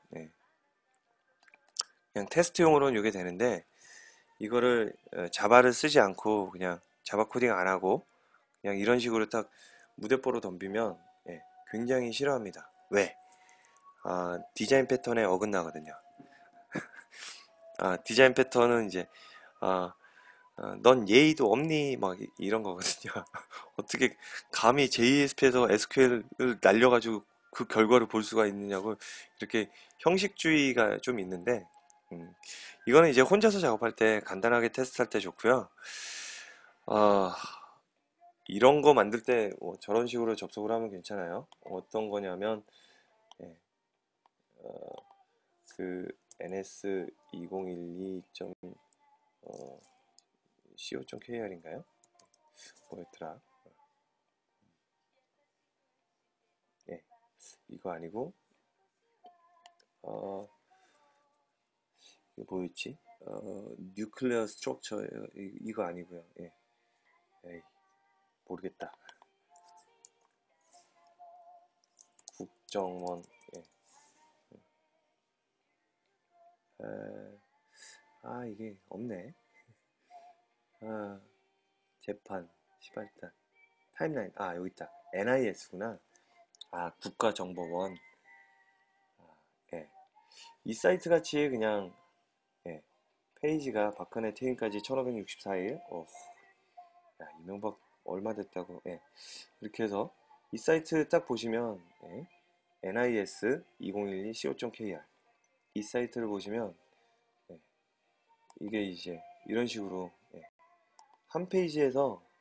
그냥 테스트용으로는 이게 되는데, 이거를 자바를 쓰지 않고 그냥 자바 코딩 안 하고 그냥 이런 식으로 딱 무대뽀로 덤비면 굉장히 싫어합니다. 왜? 디자인 패턴에 어긋나거든요. 디자인 패턴은 이제 넌 예의도 없니? 막 이런 거거든요. 어떻게 감히 JSP에서 SQL을 날려가지고 그 결과를 볼 수가 있느냐고, 이렇게 형식주의가 좀 있는데, 이거는 이제 혼자서 작업할 때 간단하게 테스트할 때 좋고요. 어, 이런 거 만들 때 저런 식으로 접속을 하면 괜찮아요. 어떤 거냐면 예, 그 ns2012.co.kr인가요? 뭐였더라? 예, 이거 아니고 어, 이거 뭐였지? 뉴클레어 스트럭처, 이거 아니고요. 예, 에이, 모르겠다. 국정원. 예. 이게 없네. 재판, 시발단, 타임라인. 여기 있다. NIS구나. 국가정보원. 예. 이 사이트 같이 그냥, 예, 페이지가 박근혜 퇴임까지 1564일. 야, 이명박 얼마 됐다고. 예. 이렇게 해서 이 사이트 딱 보시면, NIS 2012 co.kr 이 사이트를 보시면, 예, 이게 이제 이런 식으로 한 페이지에서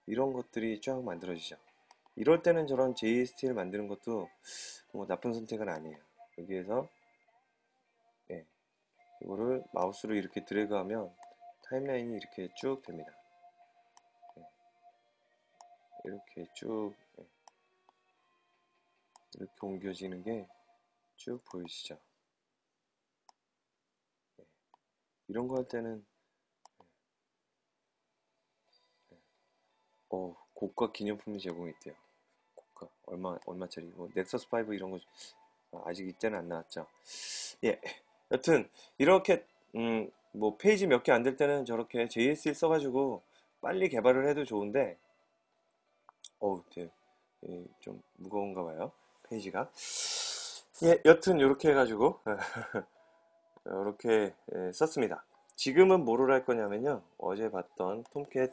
이런 것들이 쫙 만들어지죠. 이럴 때는 저런 JST를 만드는 것도 뭐 나쁜 선택은 아니에요. 여기에서 예, 이거를 마우스로 이렇게 드래그하면 타임라인이 이렇게 쭉 됩니다. 예, 이렇게 쭉 예, 이렇게 옮겨지는 게 쭉 보이시죠? 예, 이런 거 할 때는 고가 기념품이 제공했대요. 고가 얼마짜리? 뭐 넥서스 5 이런 거 아직 이때는 안 나왔죠. 예, 여튼 이렇게 뭐 페이지 몇 개 안 될 때는 저렇게 JS를 써가지고 빨리 개발을 해도 좋은데 네, 좀 무거운가 봐요. 페이지가. 예, 여튼 이렇게 해가지고 이렇게 썼습니다. 지금은 뭐를 할 거냐면요. 어제 봤던 톰캣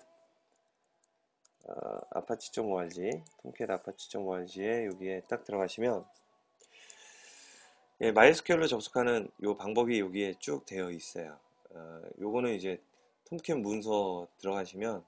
아파치.org, 톰캣 아파치.org에 여기에 딱 들어가시면 예, MySQL로 접속하는 요 방법이 여기에 쭉 되어 있어요. 요거는 이제 톰캣 문서 들어가시면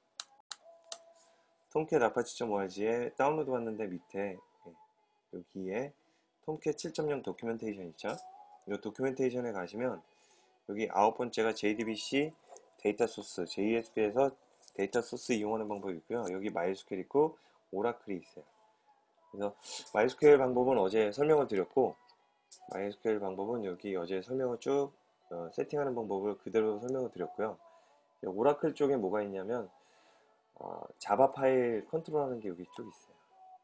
톰캣 아파치.org에 다운로드 받는데 밑에 여기에 톰캣 7.0 도큐멘테이션 있죠? 이 도큐멘테이션에 가시면 여기 아홉 번째가 JDBC 데이터 소스, JSP에서 데이터 소스 이용하는 방법이 있고요. 여기 MySQL 있고 오라클이 있어요. 그래서 MySQL 방법은 어제 설명을 드렸고 MySQL 방법은 여기 어제 설명을 쭉 세팅하는 방법을 그대로 설명을 드렸고요. 오라클 쪽에 뭐가 있냐면 자바 파일 컨트롤하는 게 여기 쭉 있어요.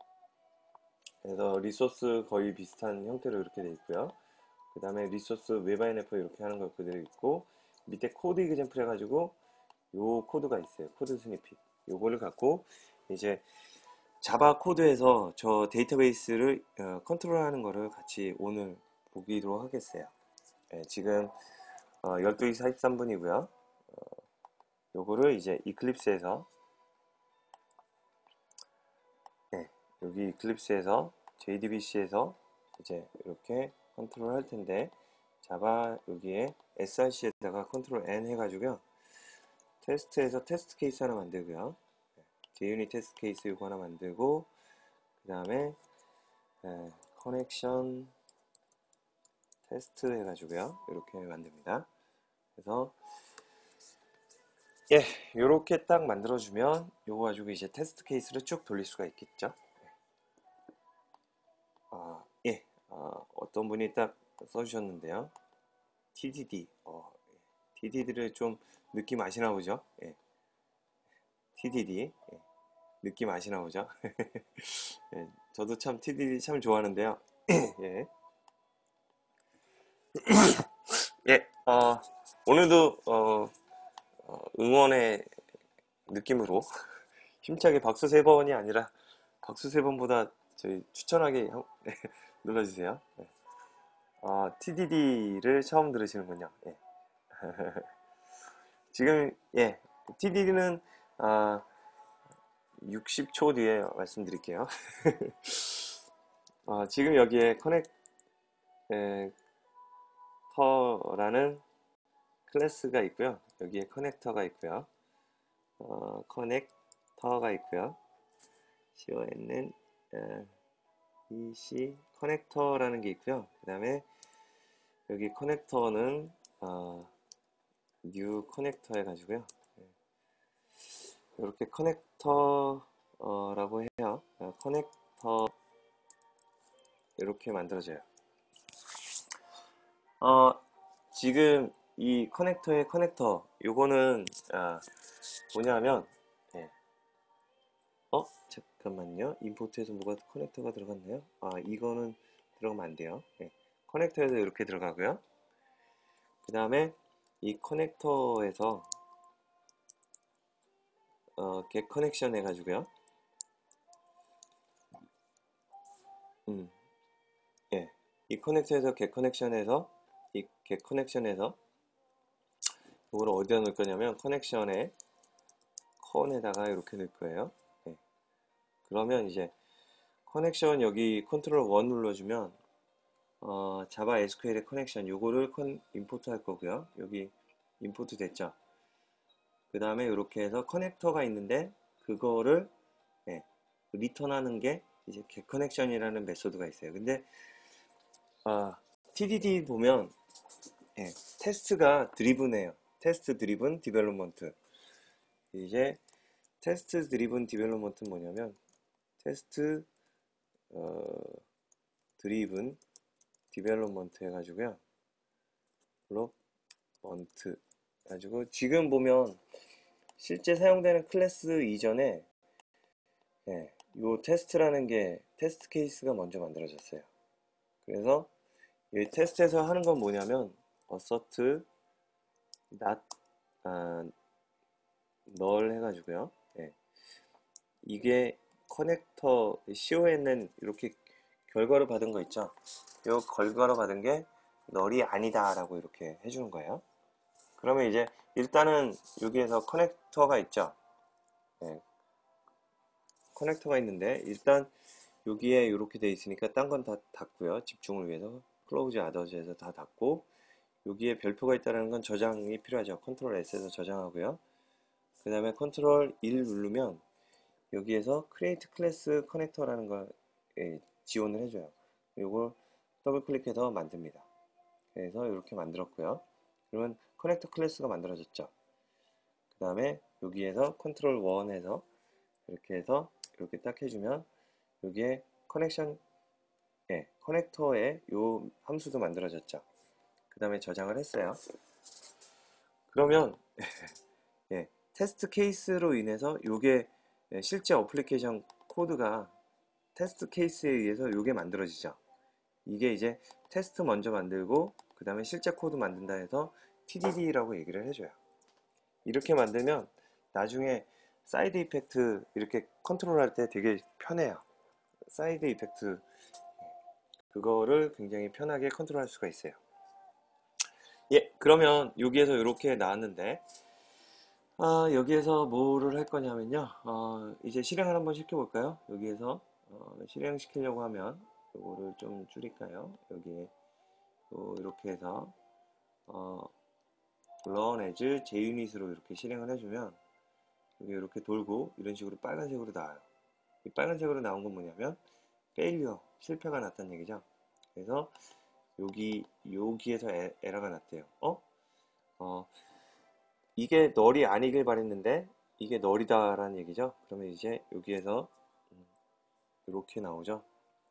그래서 리소스 거의 비슷한 형태로 이렇게 되어 있고요. 그 다음에 리소스 웹INF 이렇게 하는 거 그대로 있고 밑에 코드 이그젬플 해가지고 요 코드가 있어요. 코드 스니핏 요거를 갖고 이제 자바 코드에서 저 데이터베이스를 컨트롤하는 거를 같이 오늘 보기로 하겠어요. 지금 12시 43분이고요. 요거를 이제 이클립스에서 여기 이클립스에서 JDBC에서 이제 이렇게 컨트롤 할 텐데 자바 여기에 src에다가 컨트롤 N 해가지고요. 테스트에서 테스트 케이스 하나 만들고요. JUnit 테스트 케이스 이거 하나 만들고 그 다음에 커넥션 테스트 해가지고요. 이렇게 만듭니다. 그래서 예, 요렇게 딱 만들어주면 요거 가지고 이제 테스트 케이스를 쭉 돌릴 수가 있겠죠. 어떤 분이 딱 써주셨는데요. TDD, TDD를 좀 느낌 아시나 보죠? 예, TDD, 느낌 아시나 보죠? 예, 저도 참 TDD 참 좋아하는데요. 예, 예, 오늘도 응원의 느낌으로 힘차게 박수 세 번이 아니라 박수 세 번보다 저희 추천하기 눌러주세요. TDD를 처음 들으시는군요. 예. 지금 TDD는 60초 뒤에 말씀드릴게요. 지금 여기에 커넥터라는 클래스가 있고요. 여기에 커넥터가 있고요. 커넥터가 있고요. CONN EC 커넥터라는 게 있고요. 그 다음에 여기 커넥터는 뉴 커넥터 해가지고요. 이렇게 커넥터라고 해요. 커넥터 이렇게 만들어져요. 지금 이 커넥터의 커넥터 요거는 뭐냐면 잠깐만요. 임포트에서 뭐가 커넥터가 들어갔나요? 이거는 들어가면 안 돼요. 커넥터에서 이렇게 들어가고요. 그 다음에 이 커넥터에서 get 커넥션 해가지고요. 이 커넥터에서 get 커넥션에서 이 get 커넥션에서 이거를 어디다 넣을 거냐면 커넥션에 컨에다가 이렇게 넣을 거예요. 그러면 이제 커넥션 여기 컨트롤 1 눌러주면 자바 SQL의 커넥션 요거를 임포트 할 거고요. 여기 임포트 됐죠. 그 다음에 이렇게 해서 커넥터가 있는데 그거를 예, 리턴하는 게 이제 getConnection이라는 메소드가 있어요. 근데 TDD 보면 예, 테스트가 드리븐해요. 테스트 드리븐 디벨롭먼트. 이제 테스트 드리븐 디벨롭먼트는 뭐냐면 테스트 드리븐 디벨롭먼트 해가지고요. 디벨롭먼트 해가지고 지금 보면 실제 사용되는 클래스 이전에 예, 요 테스트라는 게 테스트 케이스가 먼저 만들어졌어요. 그래서 이 테스트에서 하는 건 뭐냐면 assert not null 해가지고요. 예, 이게 커넥터 CONN 이렇게 결과를 받은 거 있죠. 이 결과로 받은 게 null이 아니다 라고 이렇게 해주는 거예요. 그러면 이제 일단은 여기에서 커넥터가 있죠. 예, 커넥터가 있는데 일단 여기에 이렇게 돼 있으니까 딴 건 다 닫고요. 집중을 위해서 클로즈 아더즈에서 다 닫고 여기에 별표가 있다는 건 저장이 필요하죠. 컨트롤 S에서 저장하고요. 그 다음에 컨트롤 1 누르면 여기에서 create class connector라는 걸 지원을 해줘요. 이걸 더블 클릭해서 만듭니다. 그래서 이렇게 만들었고요. 그러면 커넥터 클래스가 만들어졌죠. 그 다음에 여기에서 컨트롤 1 해서 이렇게 해서 이렇게 딱 해주면 여기에 커넥션 커넥터에 요 함수도 만들어졌죠. 그 다음에 저장을 했어요. 그러면 테스트 케이스로 인해서 요게 실제 어플리케이션 코드가 테스트 케이스에 의해서 요게 만들어지죠. 이게 이제 테스트 먼저 만들고 그 다음에 실제 코드 만든다 해서 TDD라고 얘기를 해줘요. 이렇게 만들면 나중에 사이드 이펙트 이렇게 컨트롤할 때 되게 편해요. 사이드 이펙트 그거를 굉장히 편하게 컨트롤할 수가 있어요. 예, 그러면 여기에서 이렇게 나왔는데 여기에서 뭐를 할 거냐면요. 이제 실행을 한번 시켜볼까요? 여기에서 실행시키려고 하면 이거를 좀 줄일까요? 여기에 이렇게 해서 run as JUnit으로 이렇게 실행을 해주면 여기 이렇게 돌고 이런 식으로 빨간색으로 나와요. 이 빨간색으로 나온 건 뭐냐면 failure, 실패가 났다는 얘기죠. 그래서 여기에서 에러가 났대요. 이게 널이 아니길 바랬는데 이게 널이다라는 얘기죠. 그러면 이제 여기에서 이렇게 나오죠.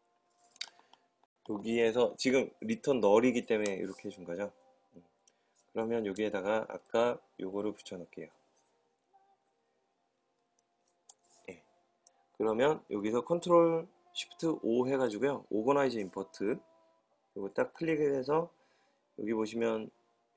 여기에서 지금 리턴 널이기 때문에 이렇게 해준 거죠. 그러면 여기에다가 아까 요거를 붙여 넣을게요. 예. 그러면 여기서 컨트롤 쉬프트 O 해가지고요. 오거나이즈 임포트 이거 딱 클릭을 해서 여기 보시면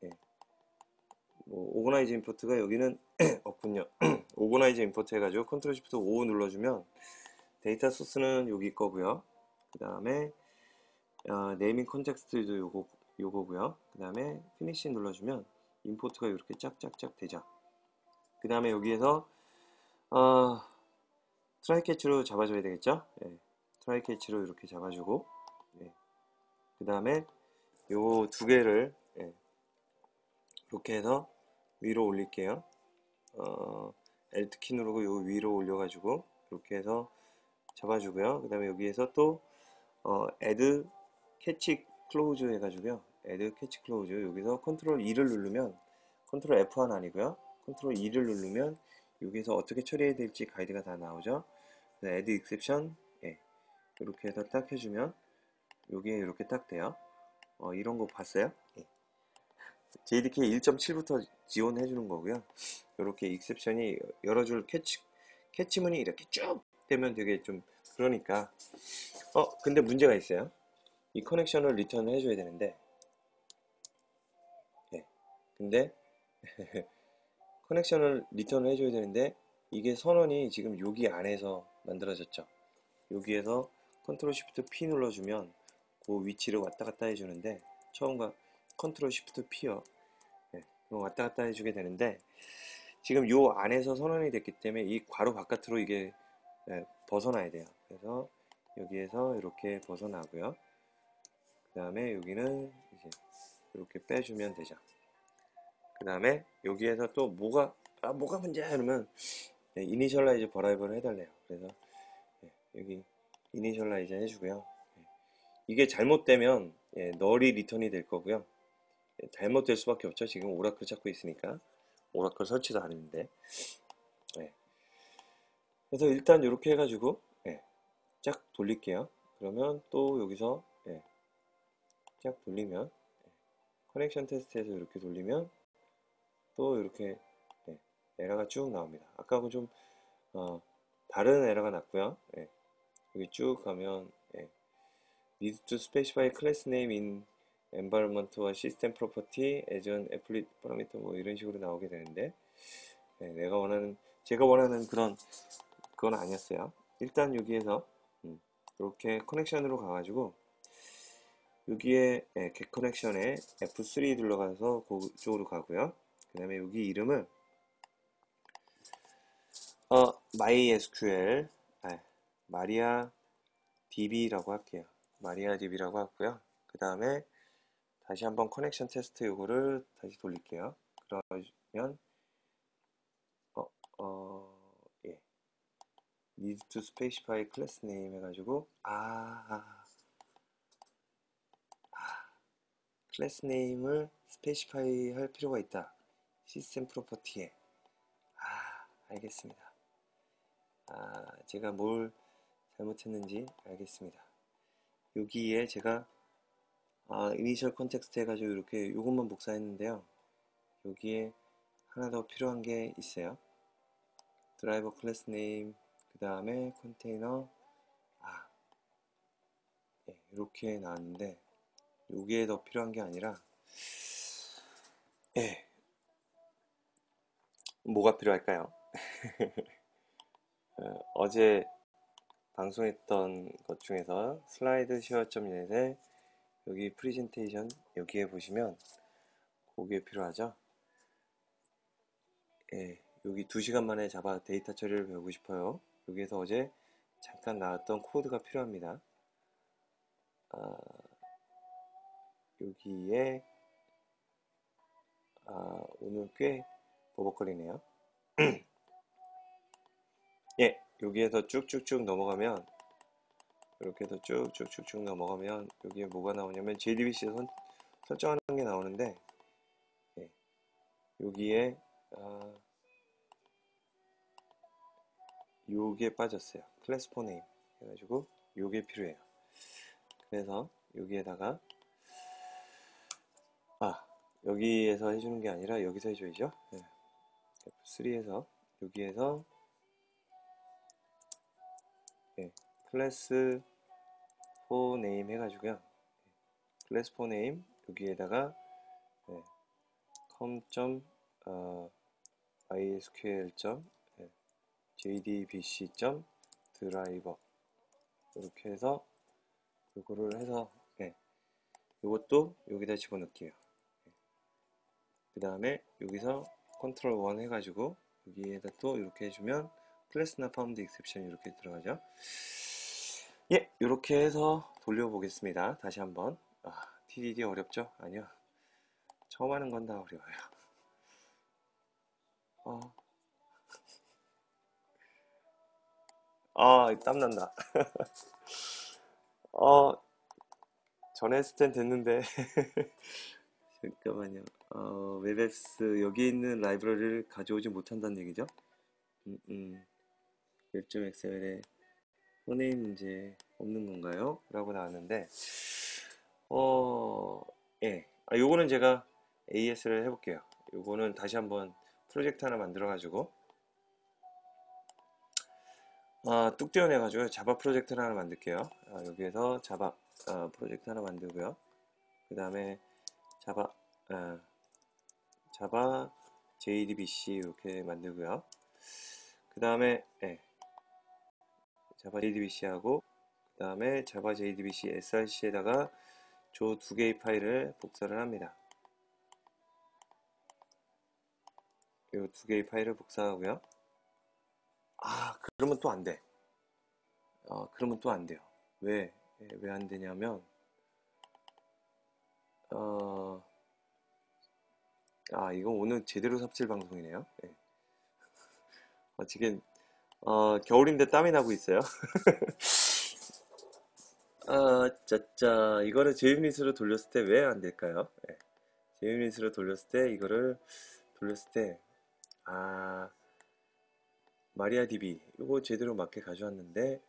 오거나이즈 임포트가 여기는 없군요. 오거나이즈 임포트 해가지고 컨트롤 쉬프트 O 눌러주면 데이터 소스는 여기 거고요. 그 다음에 네이밍 컨텍스트도 요거고요. 그 다음에 피니시 눌러주면 임포트가 이렇게 짝짝짝 되죠. 그 다음에 여기에서 트라이 캐치로 잡아줘야 되겠죠. 트라이 캐치로 이렇게 잡아주고 그 다음에 요 두 개를 이렇게 해서 위로 올릴게요. Alt 키 누르고 요 위로 올려가지고 이렇게 해서 잡아주고요. 그 다음에 여기에서 또 add catch close 해가지고요. add catch close 여기서 컨트롤 2를 누르면 컨트롤 F1 아니고요. 컨트롤 2를 누르면 여기서 어떻게 처리해야 될지 가이드가 다 나오죠. add exception 이렇게 해서 딱 해주면 여기에 이렇게 딱 돼요. 이런 거 봤어요? JDK 1.7부터 지원해 주는 거고요. 이렇게 익셉션이 여러 줄 캐치문이 이렇게 쭉 되면 되게 좀 그러니까 근데 문제가 있어요. 이 커넥션을 리턴을 해줘야 되는데 근데 커넥션을 리턴을 해줘야 되는데 이게 선언이 지금 여기 안에서 만들어졌죠. 여기에서 컨트롤 쉬프트 P 눌러주면 그 위치를 왔다 갔다 해주는데 처음과 컨트롤 쉬프트 P요. 왔다 갔다 해주게 되는데 지금 요 안에서 선언이 됐기 때문에 이 괄호 바깥으로 이게 벗어나야 돼요. 그래서 여기에서 이렇게 벗어나고요. 그 다음에 여기는 이제 이렇게 빼주면 되죠. 그 다음에 여기에서 또 뭐가 문제야 이러면 이니셜라이즈 버라이벌을 해달래요. 그래서 여기 이니셜라이즈 해주고요. 이게 잘못되면 널이 리턴이 될 거고요. 잘못될 수밖에 없죠. 지금 오라클 찾고 있으니까. 오라클 설치도 안 했는데. 그래서 일단 이렇게 해가지고 쫙 돌릴게요. 그러면 또 여기서 쫙 돌리면 커넥션 테스트에서 이렇게 돌리면 또 이렇게 에러가 쭉 나옵니다. 아까하고 좀 다른 에러가 났고요. 여기 쭉 가면 need to specify class name in environment와 system property as an applet parameter 뭐 이런 식으로 나오게 되는데 제가 원하는 그건 아니었어요. 일단 여기에서 이렇게 커넥션으로 가가지고 여기에 get 커넥션에 F3 눌러가서 그쪽으로 가고요. 그 다음에 여기 이름을 MySQL 마리아 DB라고 할게요. 마리아 DB라고 하고요. 그 다음에 다시 한번 커넥션 테스트 요거를 다시 돌릴게요. 그러면 예. need to specify class name 해가지고 클래스 네임을 스페시파이 할 필요가 있다. 시스템 프로퍼티에. 알겠습니다. 제가 뭘 잘못했는지 알겠습니다. 여기에 제가 이니셜 컨텍스트 해가지고 이렇게 이것만 복사했는데요. 여기에 하나 더 필요한 게 있어요. 드라이버 클래스 네임, 그 다음에 컨테이너, 이렇게 나왔는데 여기에 더 필요한 게 아니라 뭐가 필요할까요? 어제 방송했던 것 중에서 슬라이드 쉐어.net에 여기 프레젠테이션 여기에 보시면 그게 필요하죠. 여기 2시간 만에 자바 데이터 처리를 배우고 싶어요. 여기에서 어제 잠깐 나왔던 코드가 필요합니다. 여기에 오늘 꽤 버벅거리네요. 여기에서 쭉쭉쭉 넘어가면 이렇게 해서 쭉쭉쭉쭉 넘어가면 여기에 뭐가 나오냐면 JDBC에서 설정하는 게 나오는데 여기에 요게 빠졌어요. 클래스 포 네임 해가지고 요게 필요해요. 그래서 여기에다가 여기에서 해주는 게 아니라 여기서 해줘야죠. F3에서 여기에서 클래스 포 네임 해가지고요. 클래스 포 네임 여기에다가 com.mysql.jdbc.driver 이렇게 해서 요거를 해서 요것도 여기다 집어넣을게요. 그 다음에 여기서 컨트롤 1 해가지고 여기에다 또 이렇게 해주면 클래스나 파운드 익셉션 이렇게 들어가죠. 이렇게 해서 돌려보겠습니다. 다시 한번. TDD 어렵죠? 아니요. 처음 하는 건 다 어려워요. 땀난다. 전에 했을 땐 됐는데. 잠깐만요. 웹앱스 여기 있는 라이브러리를 가져오지 못한다는 얘기죠? 1.xml에 포네임 문제 없는 건가요? 라고 나왔는데 요거는 제가 AS를 해볼게요. 요거는 다시 한번 프로젝트 하나 만들어 가지고 뚝 떼어내 가지고 자바 프로젝트 하나 만들게요. 여기에서 자바 프로젝트 하나 만들고요. 그 다음에 자바 JDBC 이렇게 만들고요. 그 다음에 자바 JDBC 하고 그 다음에 자바 JDBC src에다가 저 2개의 파일을 복사를 합니다. 이 2개의 파일을 복사하고요. 그러면 또 안 돼. 그러면 또 안 돼요. 왜 안 되냐면 이건 오늘 제대로 삽질 방송이네요. 지금 겨울인데 땀이 나고 있어요. 짜짜 이거를 제유닛으로 돌렸을 때 왜 안 될까요? 예, 제유닛으로 돌렸을 때 이거를 돌렸을 때 아, 마리아 DB 이거 제대로 맞게 가져왔는데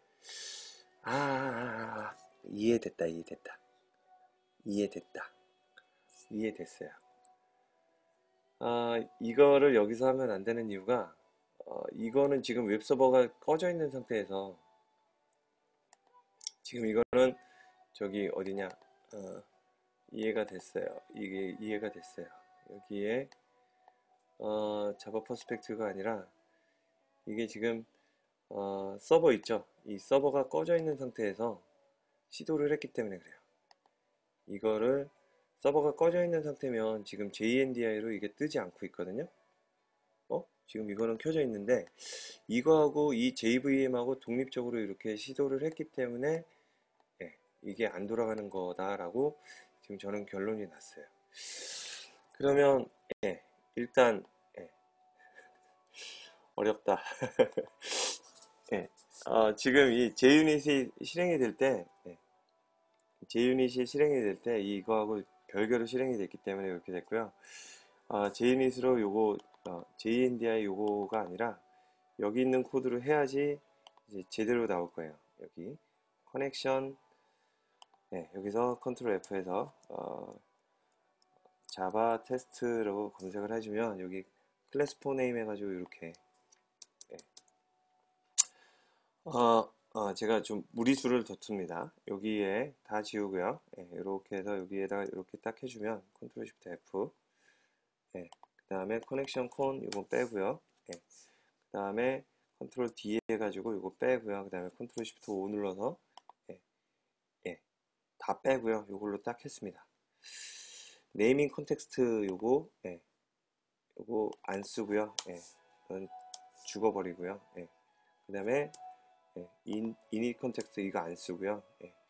이해됐다 이해됐다 이해됐다 이해됐어요. 이거를 여기서 하면 안 되는 이유가 이거는 지금 웹서버가 꺼져 있는 상태에서 지금 이거는 저기 어디냐 이해가 됐어요. 이게 이해가 됐어요. 여기에 자바 퍼스펙트가 아니라 이게 지금 서버 있죠? 이 서버가 꺼져 있는 상태에서 시도를 했기 때문에 그래요. 이거를 서버가 꺼져 있는 상태면 지금 JNDI로 이게 뜨지 않고 있거든요. 지금 이거는 켜져 있는데 이거하고 이 JVM하고 독립적으로 이렇게 시도를 했기 때문에 예, 이게 안 돌아가는 거다라고 지금 저는 결론이 났어요. 그러면 예, 일단 예, 어렵다. 예, 지금 이 JUnit이 실행이 될 때, JUnit이 실행이 될 때 이거하고 별개로 실행이 됐기 때문에 이렇게 됐고요. JUnit으로 요거 JNDI 요거가 아니라 여기 있는 코드로 해야지 이제 제대로 나올 거예요. 여기 커넥션 여기서 컨트롤 F에서 자바 테스트로 검색을 해주면 여기 클래스 포 네임 해가지고 이렇게 제가 좀 무리수를 뒀습니다. 여기에 다 지우고요. 이렇게 해서 여기에다가 이렇게 딱 해주면 컨트롤 쉬프트 F 그 다음에 커넥션 콘 이거 빼고요. 그 다음에 컨트롤 D 해가지고 이거 빼고요. 그 다음에 컨트롤 쉬프트 O 눌러서 다 빼고요. 이걸로 딱 했습니다. 네이밍 컨텍스트 요거 안 쓰고요. 이건 죽어버리고요. 그 다음에 이닛 컨텍스트 이거 안 쓰고요.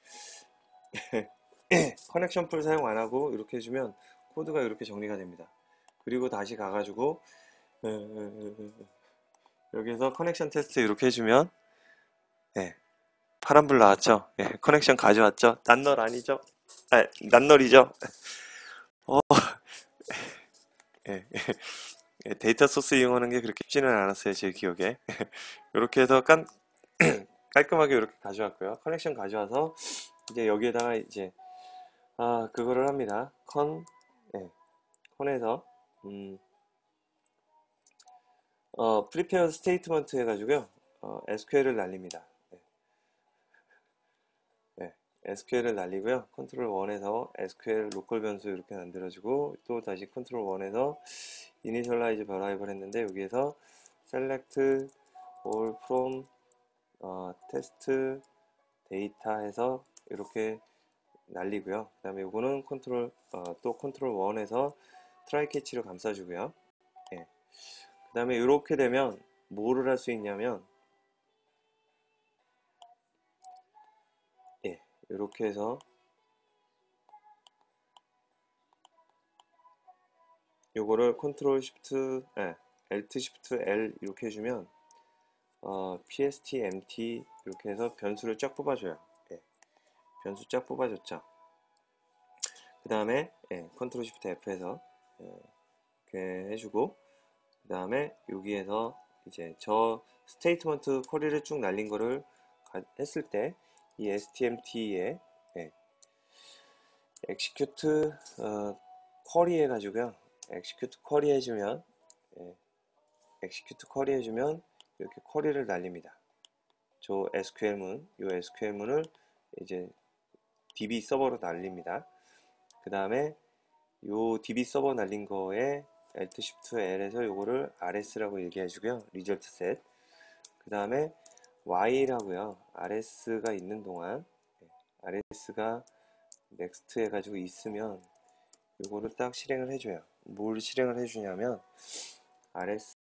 커넥션 풀 사용 안 하고 이렇게 해주면 코드가 이렇게 정리가 됩니다. 그리고 다시 가가지고 여기서 커넥션 테스트 이렇게 해주면 파란불 나왔죠? 커넥션 가져왔죠? 낱널 아니죠? 낱널이죠? 어, 예, 데이터 소스 이용하는 게 그렇게 쉽지는 않았어요, 제 기억에. 이렇게 해서 깔끔하게 이렇게 가져왔고요. 커넥션 가져와서 이제 여기에다가 이제 그거를 합니다. 컨에서 프리페어 스테이트먼트 해가지고요. SQL을 날립니다. SQL을 날리고요. 컨트롤 1에서 SQL 로컬 변수 이렇게 만들어주고 또 다시 컨트롤 1에서 이니셜라이즈 버라이벌 했는데 여기에서 select all from 테스트 데이터 해서 이렇게 날리고요. 그 다음에 요거는 또 컨트롤 1에서 트라이 캐치로 감싸주고요. 그 다음에 이렇게 되면 뭐를 할 수 있냐면 이렇게 해서 요거를 컨트롤 쉬프트 Alt 쉬프트 L 이렇게 해주면 PST MT 이렇게 해서 변수를 쫙 뽑아줘요. 변수 쫙 뽑아줬죠. 그 다음에 컨트롤 쉬프트 F에서 이렇게 해주고 그 다음에 여기에서 이제 저 스테이트먼트 쿼리를 쭉 날린 거를 했을 때 이 STMT에 execute 쿼리 해가지고요. execute 쿼리 해주면 execute 쿼리 해주면 이렇게 쿼리를 날립니다. 저 SQL문, 이 SQL문을 이제 DB 서버로 날립니다. 그 다음에 요 DB 서버 날린 거에 Alt Shift L에서 요거를 RS라고 얘기해주고요. Result Set. 그 다음에 Y라고요. RS가 있는 동안 RS가 Next 해가지고 있으면 요거를 딱 실행을 해줘요. 뭘 실행을 해주냐면 RS